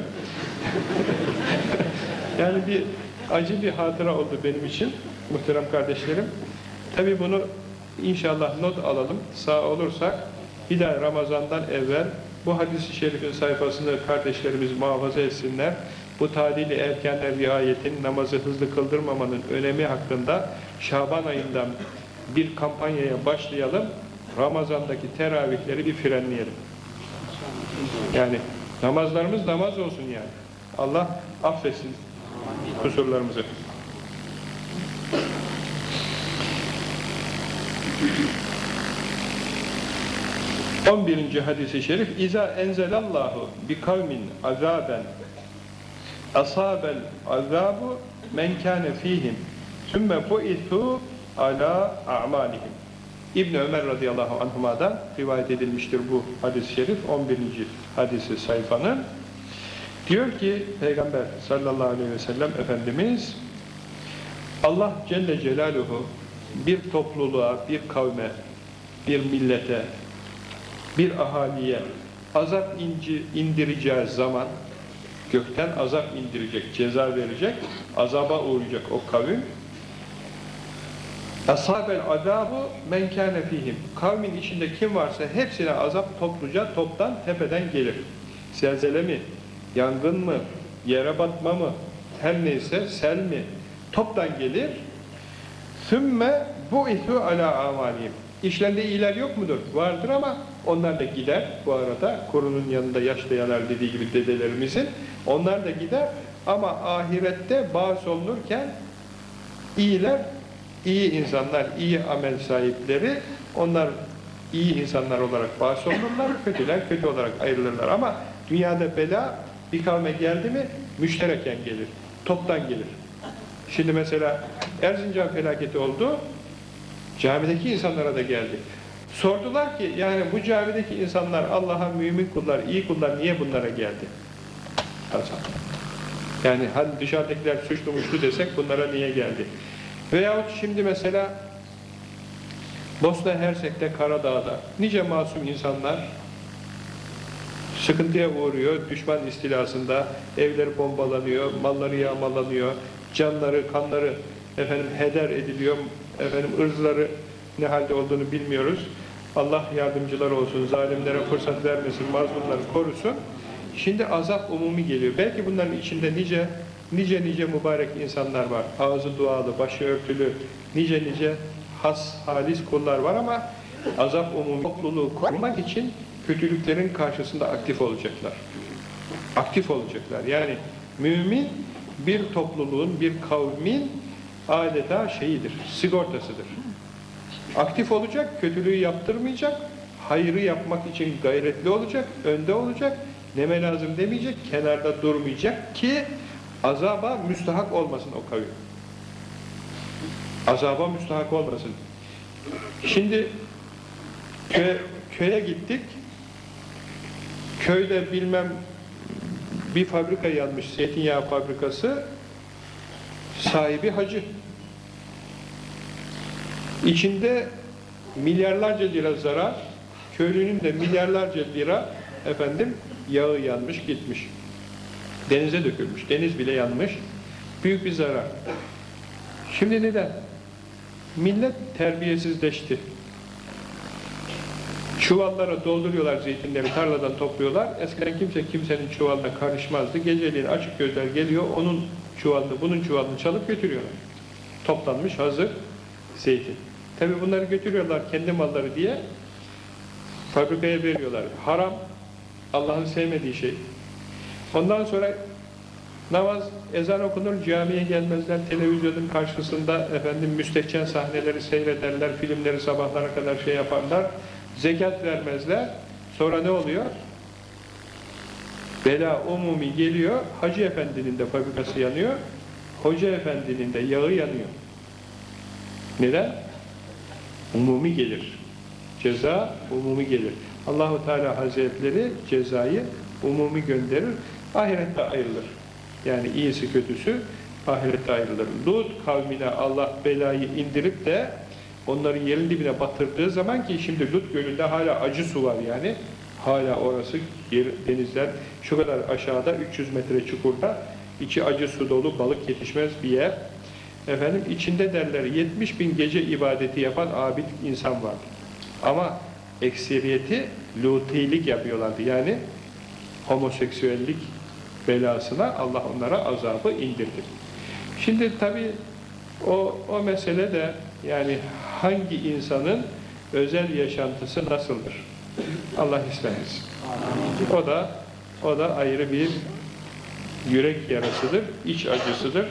Yani bir acı bir hatıra oldu benim için muhterem kardeşlerim. Tabii bunu inşallah not alalım. Sağ olursak bir daha Ramazan'dan evvel bu hadis-i şerifin sayfasını kardeşlerimiz muhafaza etsinler. Bu tadil-i erkenler riayetin, namazı hızlı kıldırmamanın önemi hakkında Şaban ayından bir kampanyaya başlayalım. Ramazan'daki teravihleri bir frenleyelim. Yani namazlarımız namaz olsun yani. Allah affetsin kusurlarımızı. on birinci hadis-i şerif İza enzelallahu bi kavmin azaben asabel azabu men kâne fîhim sümme bu'ithu ala a'malihim. İbn Ömer radıyallahu anhuma'dan rivayet edilmiştir bu hadis-i şerif on birinci hadisi sayfanın. Diyor ki Peygamber sallallahu aleyhi ve sellem Efendimiz Allah Celle Celaluhu bir topluluğa, bir kavme, bir millete, bir ahaliye azap indireceği zaman gökten azap indirecek, ceza verecek, azaba uğrayacak o kavim. Ashabel azabu men kâne fîhim. Kavmin içinde kim varsa hepsine azap topluca, toptan, tepeden gelir. Zelzele mi, yangın mı, yere batma mı, her neyse sel mi, toptan gelir. Sümme bu'ithu ala amalihim. İşlerinde iyiler yok mudur? Vardır ama onlar da gider bu arada. Kurunun yanında yaşlayanlar dediği gibi dedelerimizin. Onlar da gider ama ahirette bağış olunurken iyiler, iyi insanlar, iyi amel sahipleri, onlar iyi insanlar olarak bağış olunurlar, kötüler kötü olarak ayrılırlar. Ama dünyada bela bir kavme geldi mi müştereken gelir, toptan gelir. Şimdi mesela Erzincan felaketi oldu, camideki insanlara da geldi. Sordular ki, yani bu camideki insanlar Allah'a mümin kullar, iyi kullar niye bunlara geldi? Yani hani dışarıdakiler suçlu muşlu desek bunlara niye geldi? Veyahut şimdi mesela Bosna Hersek'te, Karadağ'da nice masum insanlar sıkıntıya uğruyor, düşman istilasında, evleri bombalanıyor, malları yağmalanıyor, canları, kanları efendim heder ediliyor, efendim ırzları ne halde olduğunu bilmiyoruz. Allah yardımcılar olsun, zalimlere fırsat vermesin, mazlumları korusun. Şimdi azap umumi geliyor. Belki bunların içinde nice nice nice mübarek insanlar var. Ağzı dualı, başı örtülü, nice nice has, halis kullar var ama azap umumi topluluğu kurmak için kötülüklerin karşısında aktif olacaklar. Aktif olacaklar. Yani mümin bir topluluğun, bir kavmin adeta şeyidir, sigortasıdır. Aktif olacak, kötülüğü yaptırmayacak, hayrı yapmak için gayretli olacak, önde olacak, neme lazım demeyecek, kenarda durmayacak ki azaba müstahak olmasın o kavim. Azaba müstahak olmasın. Şimdi köye, köye gittik, köyde bilmem bir fabrika yanmış, zeytinyağı fabrikası, sahibi hacı. İçinde milyarlarca lira zarar, köylünün de milyarlarca lira efendim yağı yanmış gitmiş. Denize dökülmüş, deniz bile yanmış. Büyük bir zarar. Şimdi neden? Millet terbiyesizleşti. Çuvallara dolduruyorlar zeytinleri, tarladan topluyorlar. Eskiden kimse kimsenin çuvalına karışmazdı. Geceliğin açık gözler geliyor, onun çuvalını, bunun çuvalını çalıp götürüyorlar. Toplanmış hazır zeytin. Tabi bunları götürüyorlar kendi malları diye fabrikaya veriyorlar. Haram, Allah'ın sevmediği şey. Ondan sonra namaz, ezan okunur, camiye gelmezler, televizyonun karşısında efendim müstehcen sahneleri seyrederler, filmleri sabahlara kadar şey yaparlar, zekat vermezler. Sonra ne oluyor? Bela umumi geliyor, Hacı Efendi'nin de fabrikası yanıyor, Hoca Efendi'nin de yağı yanıyor. Neden? Umumi gelir. Ceza umumi gelir. Allahu Teala Hazretleri cezayı umumi gönderir, ahirette ayrılır. Yani iyisi kötüsü ahirette ayrılır. Lut kavmine Allah belayı indirip de onları yerin dibine batırdığı zaman ki şimdi Lut gölünde hala acı su var yani. Hala orası yer, denizden şu kadar aşağıda üç yüz metre çukurda içi acı su dolu balık yetişmez bir yer. Efendim içinde derler yetmiş bin gece ibadeti yapan abid insan vardı. Ama ekseriyeti lutilik yapıyorlardı. Yani homoseksüellik belasına Allah onlara azabı indirdi. Şimdi tabi o, o mesele de yani hangi insanın özel yaşantısı nasıldır? Allah istemez. O da o da ayrı bir yürek yarasıdır, iç acısıdır.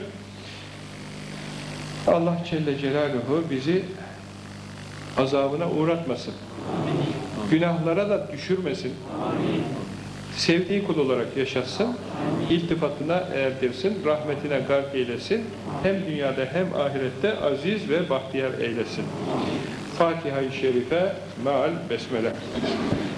Allah Celle Celaluhu bizi azabına uğratmasın. Günahlara da düşürmesin. Sevdiği kul olarak yaşatsın. İltifatına erdirsin. Rahmetine gark eylesin. Hem dünyada hem ahirette aziz ve bahtiyar eylesin. Fatiha-i Şerife meal besmele.